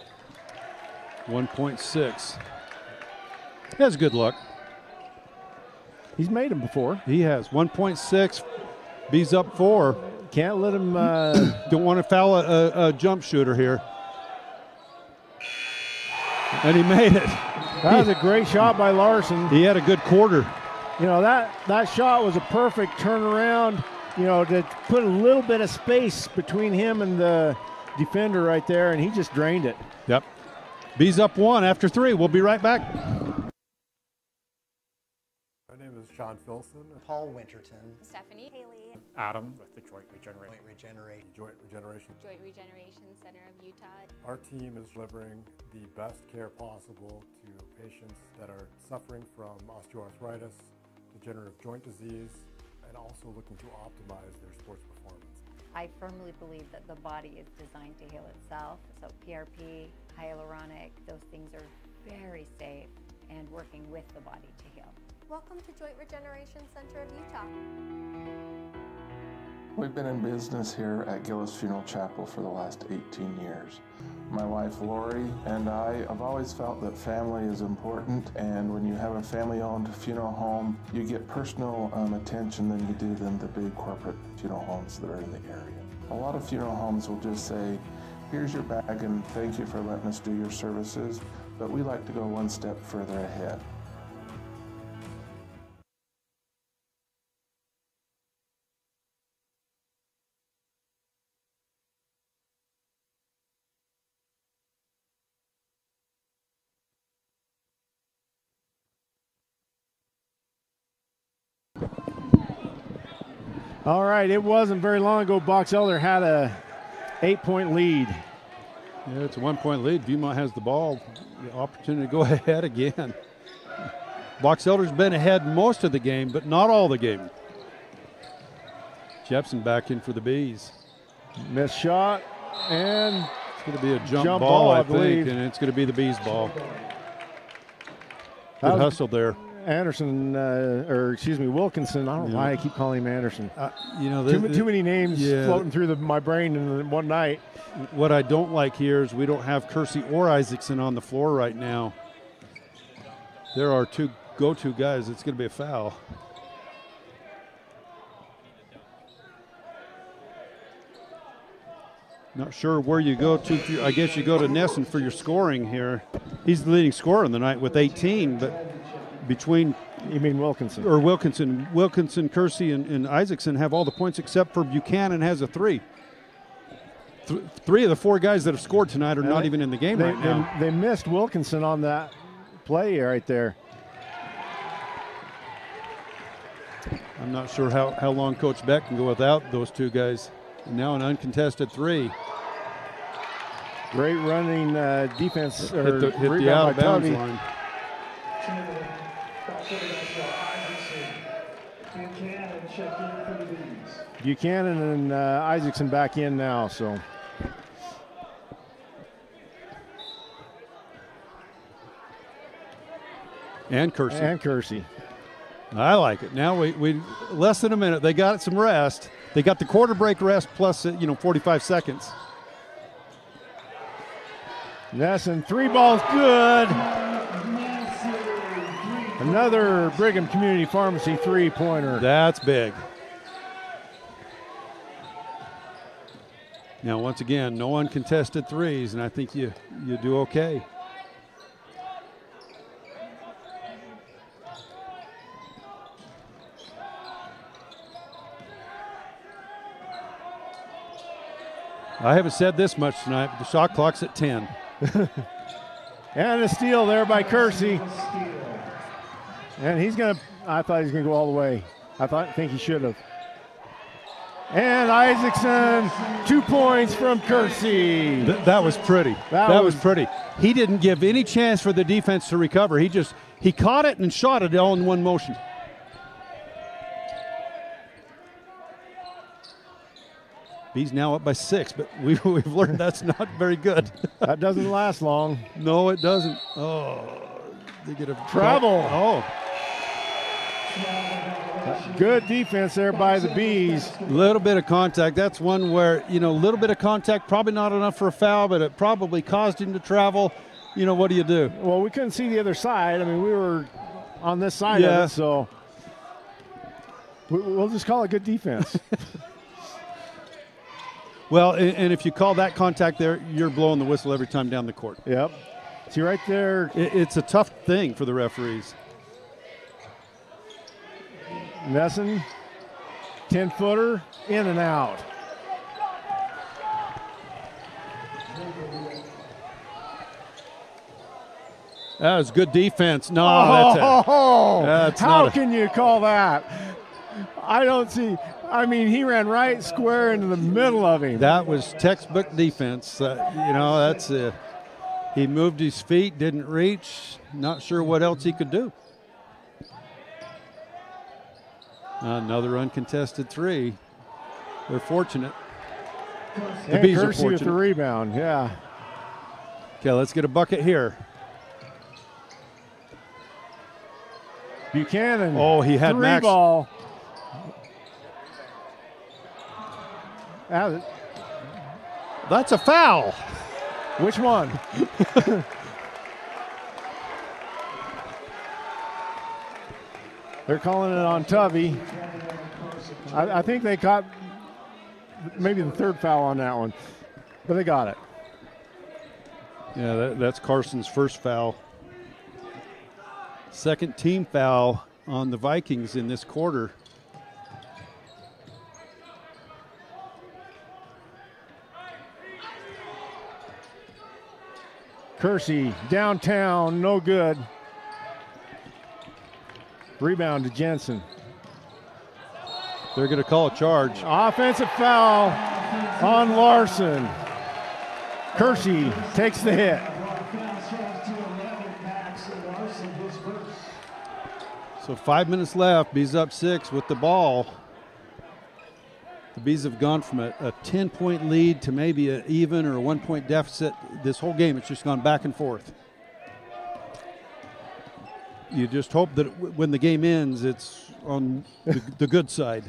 1.6. That's good luck. He's made them before. He has. 1.6. B's up 4. Can't let him. Don't want to foul a jump shooter here. And he made it. That was a great shot by Larson. He had a good quarter. You know, that shot was a perfect turnaround, you know, to put a little bit of space between him and the defender right there, and he just drained it. Yep. B's up 1 after 3. We'll be right back. My name is Sean Filson. Paul Winterton. Stephanie. Haley. Adam with the Joint Regeneration. Joint Regeneration. Joint Regeneration Center of Utah. Our team is delivering the best care possible to patients that are suffering from osteoarthritis, degenerative joint disease, and also looking to optimize their sports performance. I firmly believe that the body is designed to heal itself. So PRP, hyaluronic, those things are very safe and working with the body to heal. Welcome to Joint Regeneration Center of Utah. We've been in business here at Gillis Funeral Chapel for the last 18 years. My wife Lori and I have always felt that family is important, and when you have a family-owned funeral home, you get personal attention than you do than the big corporate funeral homes that are in the area. A lot of funeral homes will just say, here's your bag and thank you for letting us do your services, but we like to go one step further ahead. All right, it wasn't very long ago Box Elder had a 8-point lead. Yeah, it's a 1-point lead. Viewmont has the ball. The opportunity to go ahead again. Box Elder's been ahead most of the game, but not all the game. Jepson back in for the Bees. Missed shot, and it's going to be a jump ball, I think, and it's going to be the Bees' ball. Good hustle there. Anderson, Wilkinson. I don't know why I keep calling him Anderson. You know, too many names floating through my brain in one night. What I don't like here is we don't have Kersey or Isaacson on the floor right now. There are 2 go-to guys. It's going to be a foul. Not sure where you go to. I guess you go to Nesson for your scoring here. He's the leading scorer in the night with 18, but between... You mean Wilkinson? Or Wilkinson. Wilkinson, Kersey, and Isaacson have all the points except for Buchanan has a 3. 3 of the 4 guys that have scored tonight are not even in the game right now. They missed Wilkinson on that play right there. I'm not sure how long Coach Beck can go without those 2 guys. And now an uncontested 3. Great running defense. Hit the out of bounds line. Buchanan and Isaacson back in now, so. And Kersey. And Kersey. I like it. Now we less than a minute. They got some rest. They got the quarter break rest plus 45 seconds. Nesson, 3 balls good. Another Brigham Community Pharmacy 3-pointer. That's big. Now, once again, no uncontested 3s, and I think you do okay. I haven't said this much tonight, but the shot clock's at 10. And a steal there by Kersey. And he's going to, I thought he was going to go all the way. Think he should have. And Isaacson, 2 points from Kersey. That was pretty. That was pretty. He didn't give any chance for the defense to recover. He caught it and shot it all in one motion. Bees now up by 6, but we've learned that's not very good. That doesn't last long. No, it doesn't. Oh, they get a travel. Oh. Good defense there by the Bees. Little bit of contact. That's one where, a little bit of contact, probably not enough for a foul, but it probably caused him to travel. What do you do? Well, we couldn't see the other side. I mean, we were on this side of it, so we'll just call it good defense. Well, and if you call that contact there, you're blowing the whistle every time down the court. Yep. See right there. It's a tough thing for the referees. Nesson, 10-footer, in and out. That was good defense. No, that's how can you call that? I don't see. I mean, he ran right square into the middle of him. That was textbook defense. He moved his feet, didn't reach. Not sure what else he could do. Another uncontested 3. They're fortunate. The Bees are fortunate with the rebound, yeah. Okay, let's get a bucket here. Buchanan. Oh, he had 3 Max. Ball. That's a foul. Which one? They're calling it on Tubby. I think they caught maybe the 3rd foul on that one, but they got it. Yeah, that's Carson's first foul. Second team foul on the Vikings in this quarter. Kersey downtown, no good. Rebound to Jensen. They're going to call a charge. Offensive foul on Larson. Kersey takes the hit. So 5 minutes left. Bees up 6 with the ball. The Bees have gone from a 10-point lead to maybe an even or a 1-point deficit. This whole game, it's just gone back and forth. You just hope that when the game ends, it's on the good side.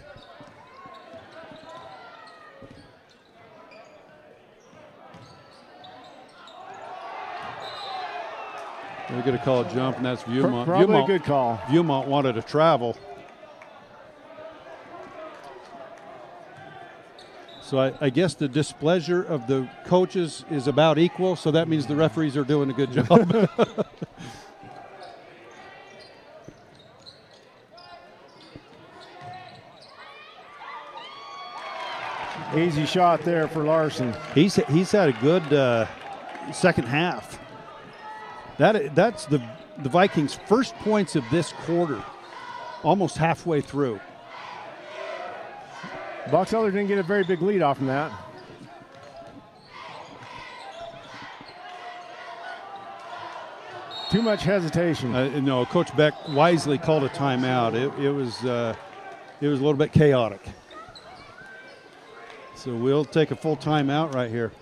They're going to call a jump, and that's Viewmont. Probably a good call. Viewmont wanted to travel. So I guess the displeasure of the coaches is about equal, so that means the referees are doing a good job. Easy shot there for Larson. He's had a good second half. That's the Vikings' first points of this quarter, almost halfway through. Box Elder didn't get a very big lead off from that. Too much hesitation. No, Coach Beck wisely called a timeout. It was a little bit chaotic. So we'll take a full timeout right here.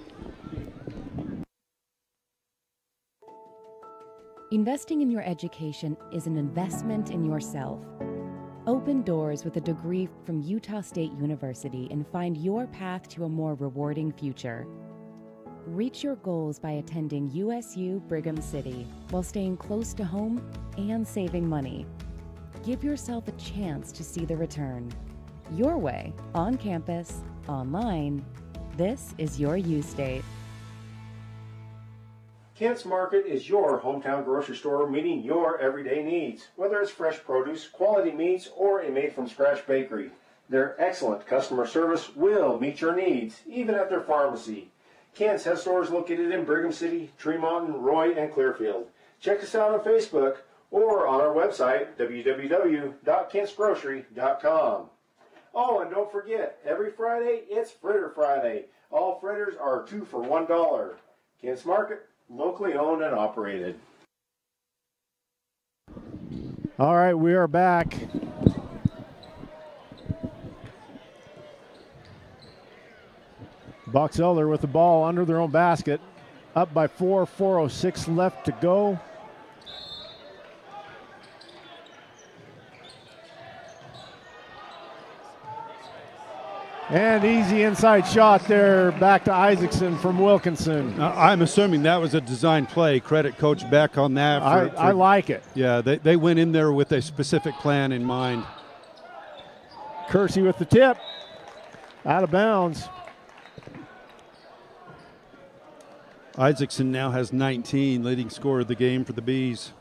Investing in your education is an investment in yourself. Open doors with a degree from Utah State University and find your path to a more rewarding future. Reach your goals by attending USU Brigham City while staying close to home and saving money. Give yourself a chance to see the return. Your way, on campus, online. This is your U-State. Kent's Market is your hometown grocery store meeting your everyday needs, whether it's fresh produce, quality meats, or a made-from-scratch bakery. Their excellent customer service will meet your needs, even at their pharmacy. Kent's has stores located in Brigham City, Tremont, Roy, and Clearfield. Check us out on Facebook or on our website, www.kentsgrocery.com. Oh, and don't forget, every Friday, it's Fritter Friday. All fritters are 2 for $1. Kent's Market, locally owned and operated. All right, we are back. Box Elder with the ball under their own basket. Up by 4, 4:06 left to go. And easy inside shot there, back to Isaacson from Wilkinson. I'm assuming that was a design play. Credit Coach Beck on that. I like it. Yeah, they went in there with a specific plan in mind. Kersey with the tip. Out of bounds. Isaacson now has 19, leading scorer of the game for the Bees.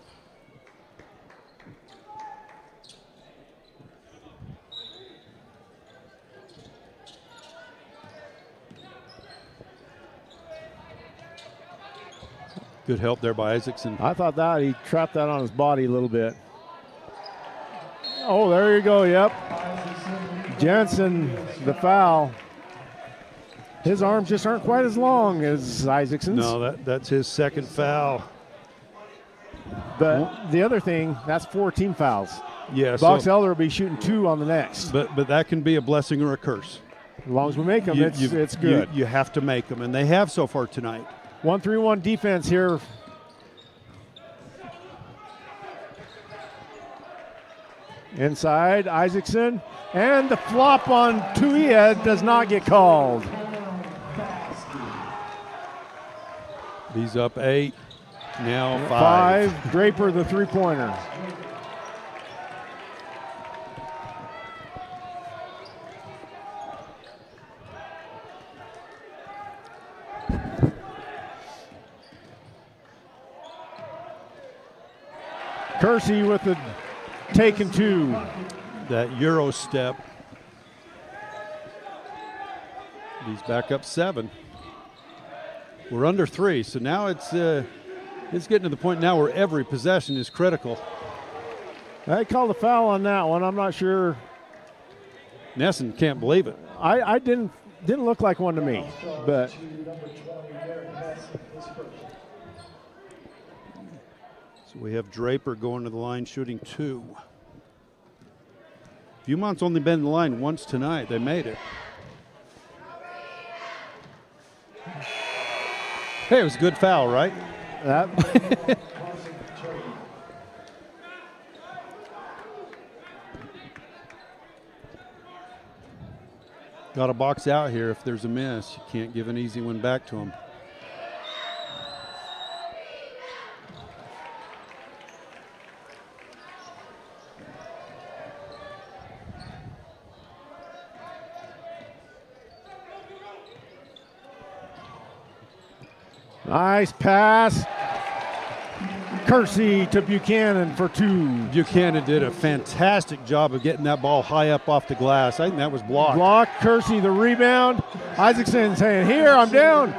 Good help there by Isaacson. I thought that he trapped that on his body a little bit. Oh, there you go, yep. Jensen, the foul. His arms just aren't quite as long as Isaacson's. No, that's his second foul. But the other thing, that's 4 team fouls. Yeah, Box Elder will be shooting 2 on the next. But that can be a blessing or a curse. As long as we make them, it's good. You have to make them, and they have so far tonight. 1-3-1 defense here. Inside, Isaacson. And the flop on Tuia does not get called. He's up 8. Now 5. Draper, the three-pointer. Kersey with the taken 2. That Euro step. He's back up 7. We're under 3, so now it's getting to the point now where every possession is critical. They called a foul on that one. I'm not sure. Nesson can't believe it. I didn't look like one to me, but. So we have Draper going to the line shooting 2. Viewmont's only been in the line once tonight. They made it. Hey, it was a good foul, right? Got to box out here if there's a miss. You can't give an easy one back to him. Nice pass. Kersey to Buchanan for 2. Buchanan did a fantastic job of getting that ball high up off the glass. I think that was blocked. Blocked. Kersey the rebound. Isaacson saying, here, I'm down.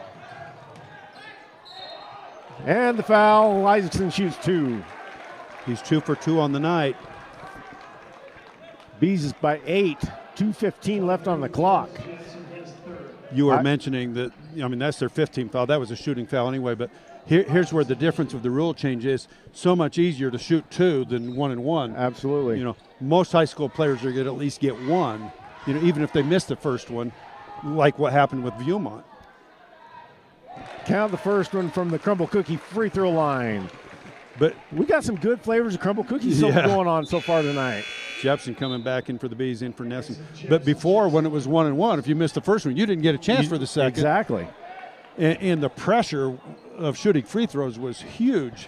And the foul. Isaacson shoots 2. He's 2 for 2 on the night. Bees is by 8. 2:15 left on the clock. You were mentioning that, I mean, that's their 15th foul. That was a shooting foul anyway, but here's where the difference of the rule change is. So much easier to shoot 2 than 1 and 1. Absolutely. You know, most high school players are going to at least get 1, you know, even if they miss the first one, like what happened with Viewmont. Count the first one from the Crumble Cookie free throw line. But we got some good flavors of Crumble Cookies going on so far tonight. Jepson coming back in for the Bees, in for Nesson. But before, when it was 1 and 1, if you missed the first one, you didn't get a chance for the second. Exactly. And the pressure of shooting free throws was huge.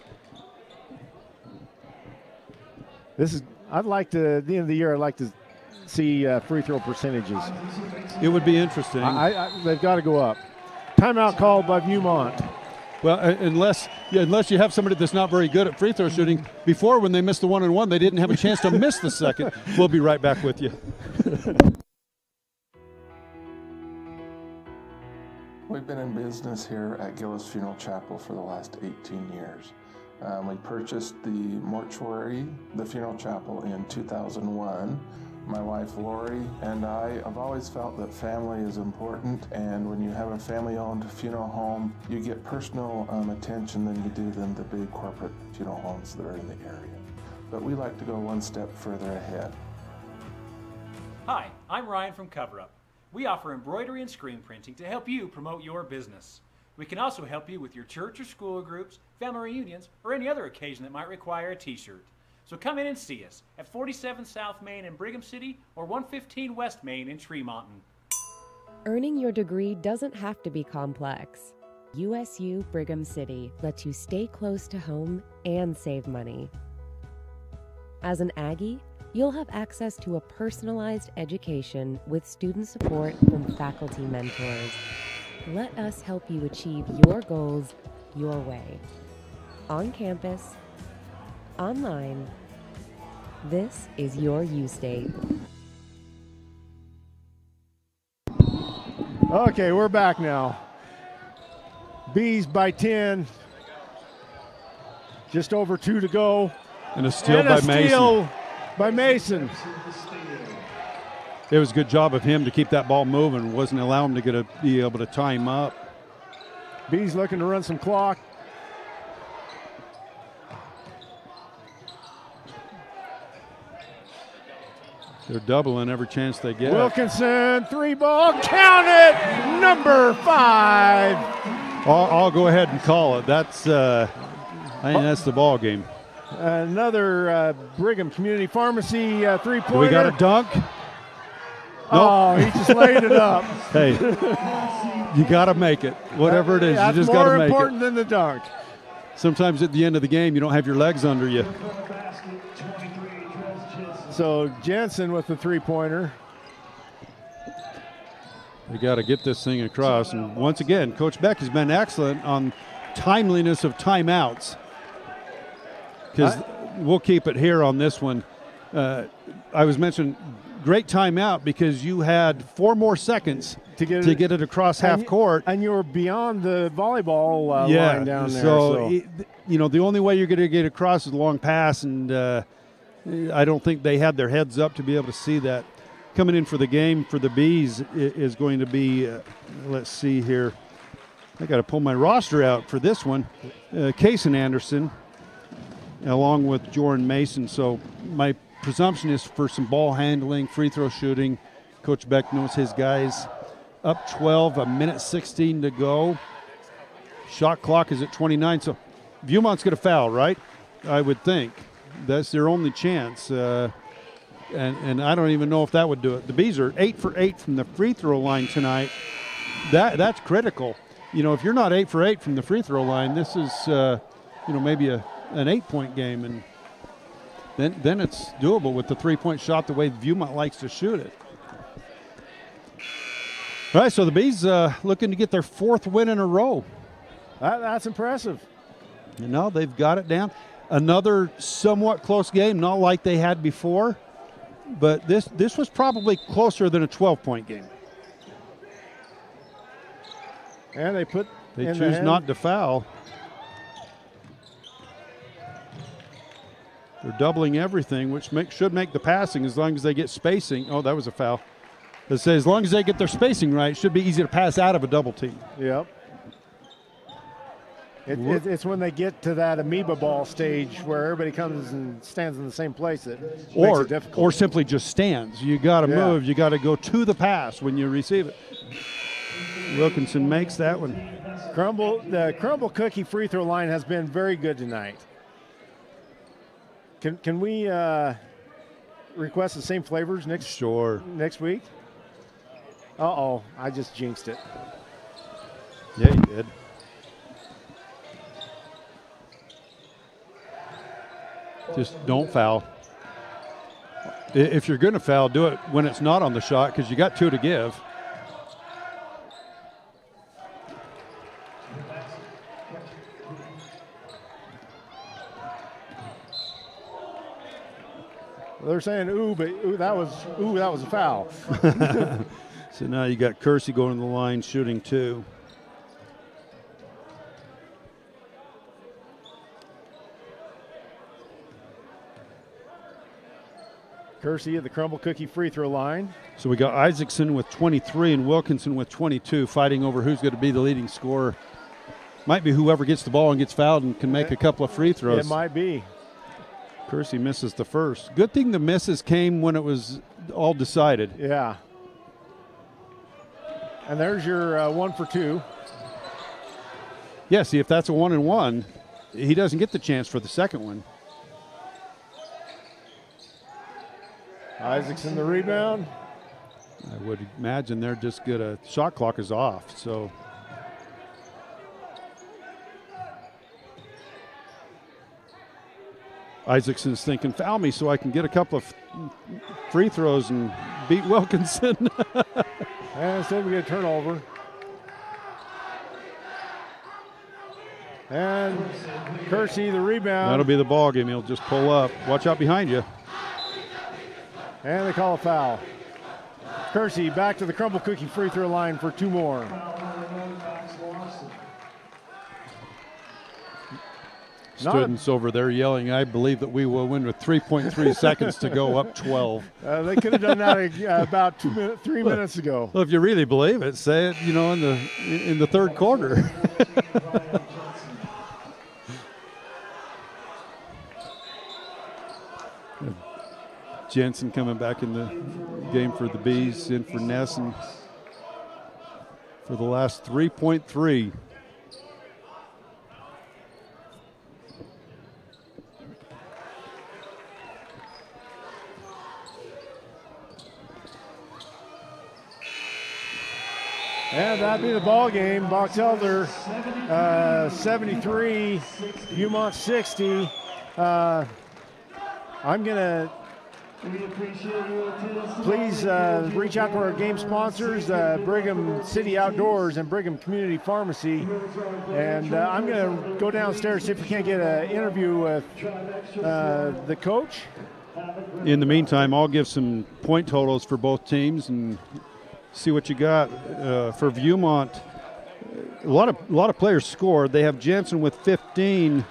I'd like to, at the end of the year, I'd like to see free throw percentages. It would be interesting. They've got to go up. Timeout called by Viewmont. Well, unless you have somebody that's not very good at free throw shooting. Before, when they missed the 1 and 1, they didn't have a chance to miss the second. We'll be right back with you. We've been in business here at Gillis Funeral Chapel for the last 18 years. We purchased the mortuary, the funeral chapel, in 2001. My wife Lori and I have always felt that family is important, and when you have a family-owned funeral home, you get personal attention than you do than the big corporate funeral homes that are in the area. But we like to go one step further ahead. Hi, I'm Ryan from Cover Up. We offer embroidery and screen printing to help you promote your business. We can also help you with your church or school groups, family reunions, or any other occasion that might require a t-shirt. So come in and see us at 47 South Main in Brigham City or 115 West Main in Tremonton. Earning your degree doesn't have to be complex. USU Brigham City lets you stay close to home and save money. As an Aggie, you'll have access to a personalized education with student support from faculty mentors. Let us help you achieve your goals your way. On campus, online, this is your U-State. Okay, we're back now. Bees by 10. Just over 2 to go. And a steal by Mason. By Mason. It was a good job of him to keep that ball moving. Wasn't allowing him to be able to time up. Bees looking to run some clock. They're doubling every chance they get. Wilkinson, 3-ball, count it, number 5. I'll go ahead and call it. That's, I think that's the ball game. Another Brigham Community Pharmacy 3-pointer. We got a dunk. Oh, he just laid it up. Hey, you got to make it. Whatever it is, you just got to make it. That's more important than the dunk. Sometimes at the end of the game, you don't have your legs under you. So Jensen with the 3-pointer. They got to get this thing across. And once again, Coach Beck has been excellent on timeliness of timeouts. Because we'll keep it here on this one. I was mentioning great timeout because you had 4 more seconds to get it across half court. And you were beyond the volleyball line down there. So, you know, the only way you're going to get across is a long pass, and I don't think they had their heads up to be able to see that. Coming in for the game for the Bees is going to be, let's see here. I got to pull my roster out for this one. Kaysen Anderson, along with Jordan Mason. So my presumption is for some ball handling, free throw shooting. Coach Beck knows his guys. Up 12, a minute 16 to go. Shot clock is at 29. So Viewmont's going to foul, right? I would think. That's their only chance. And I don't even know if that would do it. The Bees are 8 for 8 from the free throw line tonight. That's critical. You know, if you're not 8 for 8 from the free throw line, this is, maybe an 8-point game. And then it's doable with the 3-point shot the way Viewmont likes to shoot it. All right, so the Bees looking to get their 4th win in a row. That's impressive. You know, they've got it down. Another somewhat close game, not like they had before, but this was probably closer than a 12-point game. And they choose not to foul. They're doubling everything, which should make the passing as long as they get spacing. Oh, that was a foul. It says as long as they get their spacing right, it should be easy to pass out of a double team. Yep. It's when they get to that amoeba ball stage where everybody comes and stands in the same place that makes it difficult. Or simply just stands. You got to move. You got to go to the pass when you receive it. Wilkinson makes that one. The Crumble Cookie free throw line has been very good tonight. Can we request the same flavors next week? Uh-oh, I just jinxed it. Yeah, you did. Just don't foul. If you're going to foul, do it when it's not on the shot because you got 2 to give. They're saying ooh, but that was a foul. So now you got Kersey going to the line, shooting 2. Kersey at the Crumble Cookie free throw line. So we got Isaacson with 23 and Wilkinson with 22, fighting over who's going to be the leading scorer. Might be whoever gets the ball and gets fouled and can make a couple of free throws. It might be. Kersey misses the first. Good thing the misses came when it was all decided. Yeah. And there's your 1 for 2. Yeah, see, if that's a 1-and-1, he doesn't get the chance for the second one. Isaacson the rebound. I would imagine they're just good. A shot clock is off, so. Isaacson's thinking, foul me so I can get a couple of free throws and beat Wilkinson. And instead we get a turnover. And Kersey the rebound. That'll be the ball game. He'll just pull up. Watch out behind you. And they call a foul. Kersey back to the Crumble Cookie free throw line for 2 more. Students over there yelling, I believe that we will win with 3.3 seconds to go up 12. They could have done that about 3 minutes ago. Well, if you really believe it, say it, in the third quarter. Jensen coming back in the game for the Bees, in for Nessen for the last 3.3. And that'd be the ball game. Box Elder 73, Viewmont 60. I'm going to please reach out to our game sponsors, Brigham City Outdoors and Brigham Community Pharmacy. And I'm going to go downstairs, see if we can't get an interview with the coach. In the meantime, I'll give some point totals for both teams and see what you got. For Viewmont, a lot of players scored. They have Jensen with 15,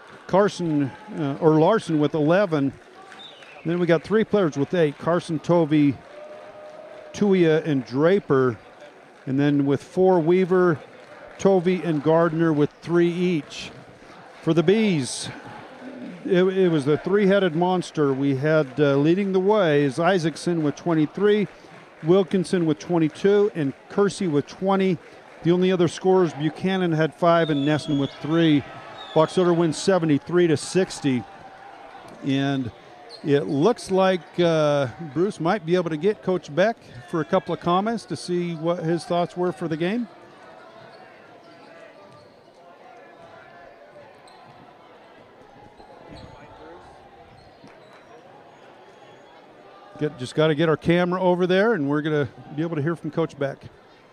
Larson with 11. Then we got 3 players with 8, Carson, Tovey, Tuia, and Draper. And then with 4, Weaver, Tovey, and Gardner with 3 each. For the Bees, it was the 3-headed monster. We had leading the way is Isaacson with 23, Wilkinson with 22, and Kersey with 20. The only other scorers, Buchanan had 5 and Nessen with 3. Box Elder wins 73-60. And it looks like Bruce might be able to get Coach Beck for a couple of comments to see what his thoughts were for the game. Just got to get our camera over there, and we're going to be able to hear from Coach Beck.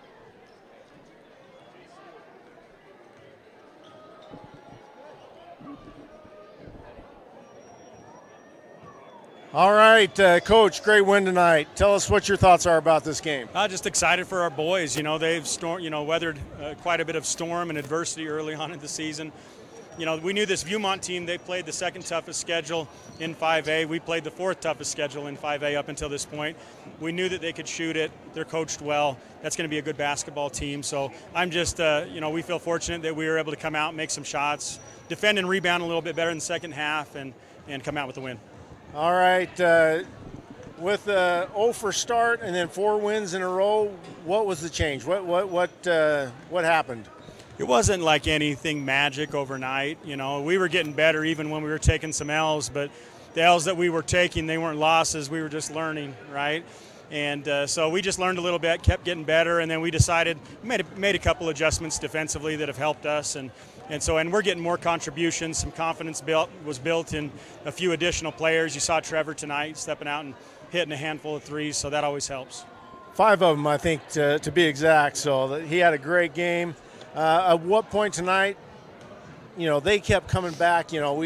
All right, Coach, great win tonight. Tell us what your thoughts are about this game. Just excited for our boys. They've weathered quite a bit of storm and adversity early on in the season. We knew this Viewmont team, they played the second toughest schedule in 5A. We played the 4th toughest schedule in 5A up until this point. We knew that they could shoot it. They're coached well. That's going to be a good basketball team. So I'm just, we feel fortunate that we were able to come out and make some shots, defend and rebound a little bit better in the second half, and come out with a win. All right, with 0 for start and then 4 wins in a row, what was the change? What happened? It wasn't like anything magic overnight. We were getting better even when we were taking some L's, but the L's that we were taking, they weren't losses. We were just learning, right? And so we just learned a little bit, kept getting better, and then we decided, made a couple adjustments defensively that have helped us, and we're getting more contributions. Some confidence was built in a few additional players. You saw Trevor tonight stepping out and hitting a handful of threes, so that always helps. 5 of them, I think, to be exact. So he had a great game. At what point tonight, they kept coming back. We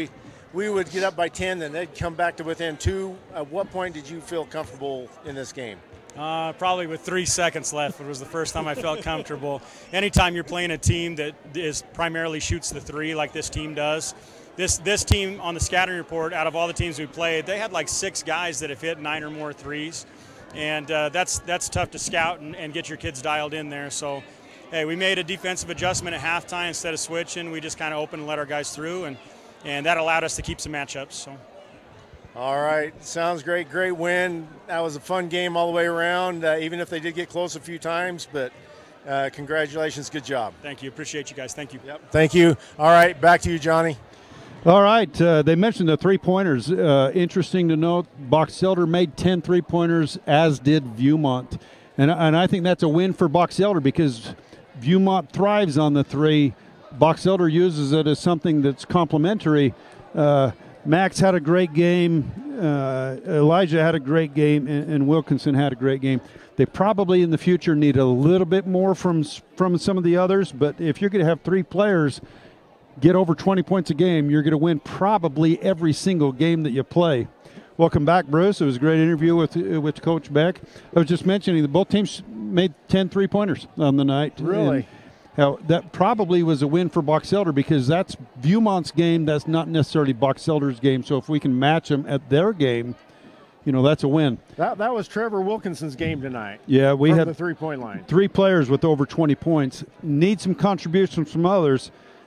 we would get up by 10, then they'd come back to within 2. At what point did you feel comfortable in this game? Probably with 3 seconds left. It was the first time I felt comfortable. Anytime you're playing a team that is primarily shoots the three like this team does, this team on the scouting report, out of all the teams we played, they had like 6 guys that have hit 9 or more threes, and that's tough to scout and get your kids dialed in there. So, hey, we made a defensive adjustment at halftime. Instead of switching, we just kind of opened and let our guys through, and that allowed us to keep some matchups. So. All right, sounds great. Great win. That was a fun game all the way around, even if they did get close a few times. But congratulations, good job. Thank you. Appreciate you guys. Thank you. Yep. Thank you. All right, back to you, Johnny. All right, they mentioned the three-pointers. Interesting to note, Box Elder made 10 three-pointers, as did Viewmont. And I think that's a win for Box Elder because Viewmont thrives on the three. Box Elder uses it as something that's complementary. Max had a great game. Elijah had a great game, and Wilkinson had a great game. They probably in the future need a little bit more from some of the others, but if you're going to have 3 players get over 20 points a game, you're going to win probably every single game that you play. Welcome back, Bruce. It was a great interview with Coach Beck. I was just mentioning that both teams made 10 three-pointers on the night. Really? And that probably was a win for Box Elder because that's Viewmont's game. That's not necessarily Box Elder's game. So if we can match them at their game, that's a win. That was Trevor Wilkinson's game tonight. Yeah, we had the three-point line. 3 players with over 20 points. Need some contributions from others.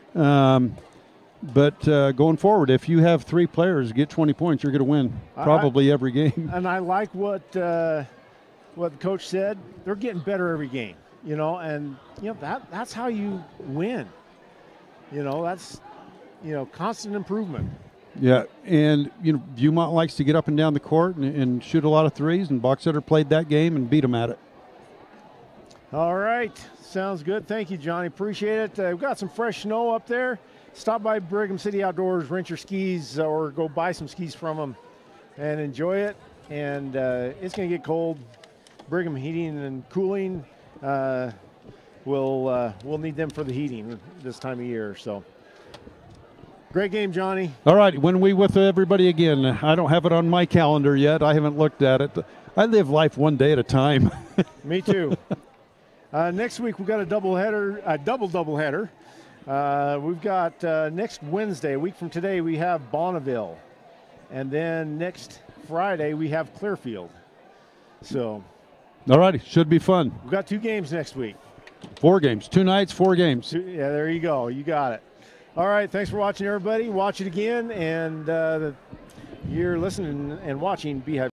But going forward, if you have 3 players get 20 points, you're going to win probably every game. And I like what the coach said. They're getting better every game, and that's how you win. That's constant improvement. Yeah, and Viewmont likes to get up and down the court and shoot a lot of threes, and Box Elder played that game and beat them at it. All right, sounds good. Thank you, Johnny. Appreciate it. We've got some fresh snow up there. Stop by Brigham City Outdoors, rent your skis, or go buy some skis from them and enjoy it. And it's going to get cold. Brigham Heating and Cooling, we'll need them for the heating this time of year. So, great game, Johnny. All right, when we with everybody again? I don't have it on my calendar yet. I haven't looked at it. I live life one day at a time. Me too. Next week we've got a double header. We've got next Wednesday, a week from today, we have Bonneville. And then next Friday, we have Clearfield. So. All righty, should be fun. We've got 2 games next week. 4 games, 2 nights, 4 games. Yeah, there you go. You got it. All right, thanks for watching, everybody. Watch it again. And you're listening and watching Beehive.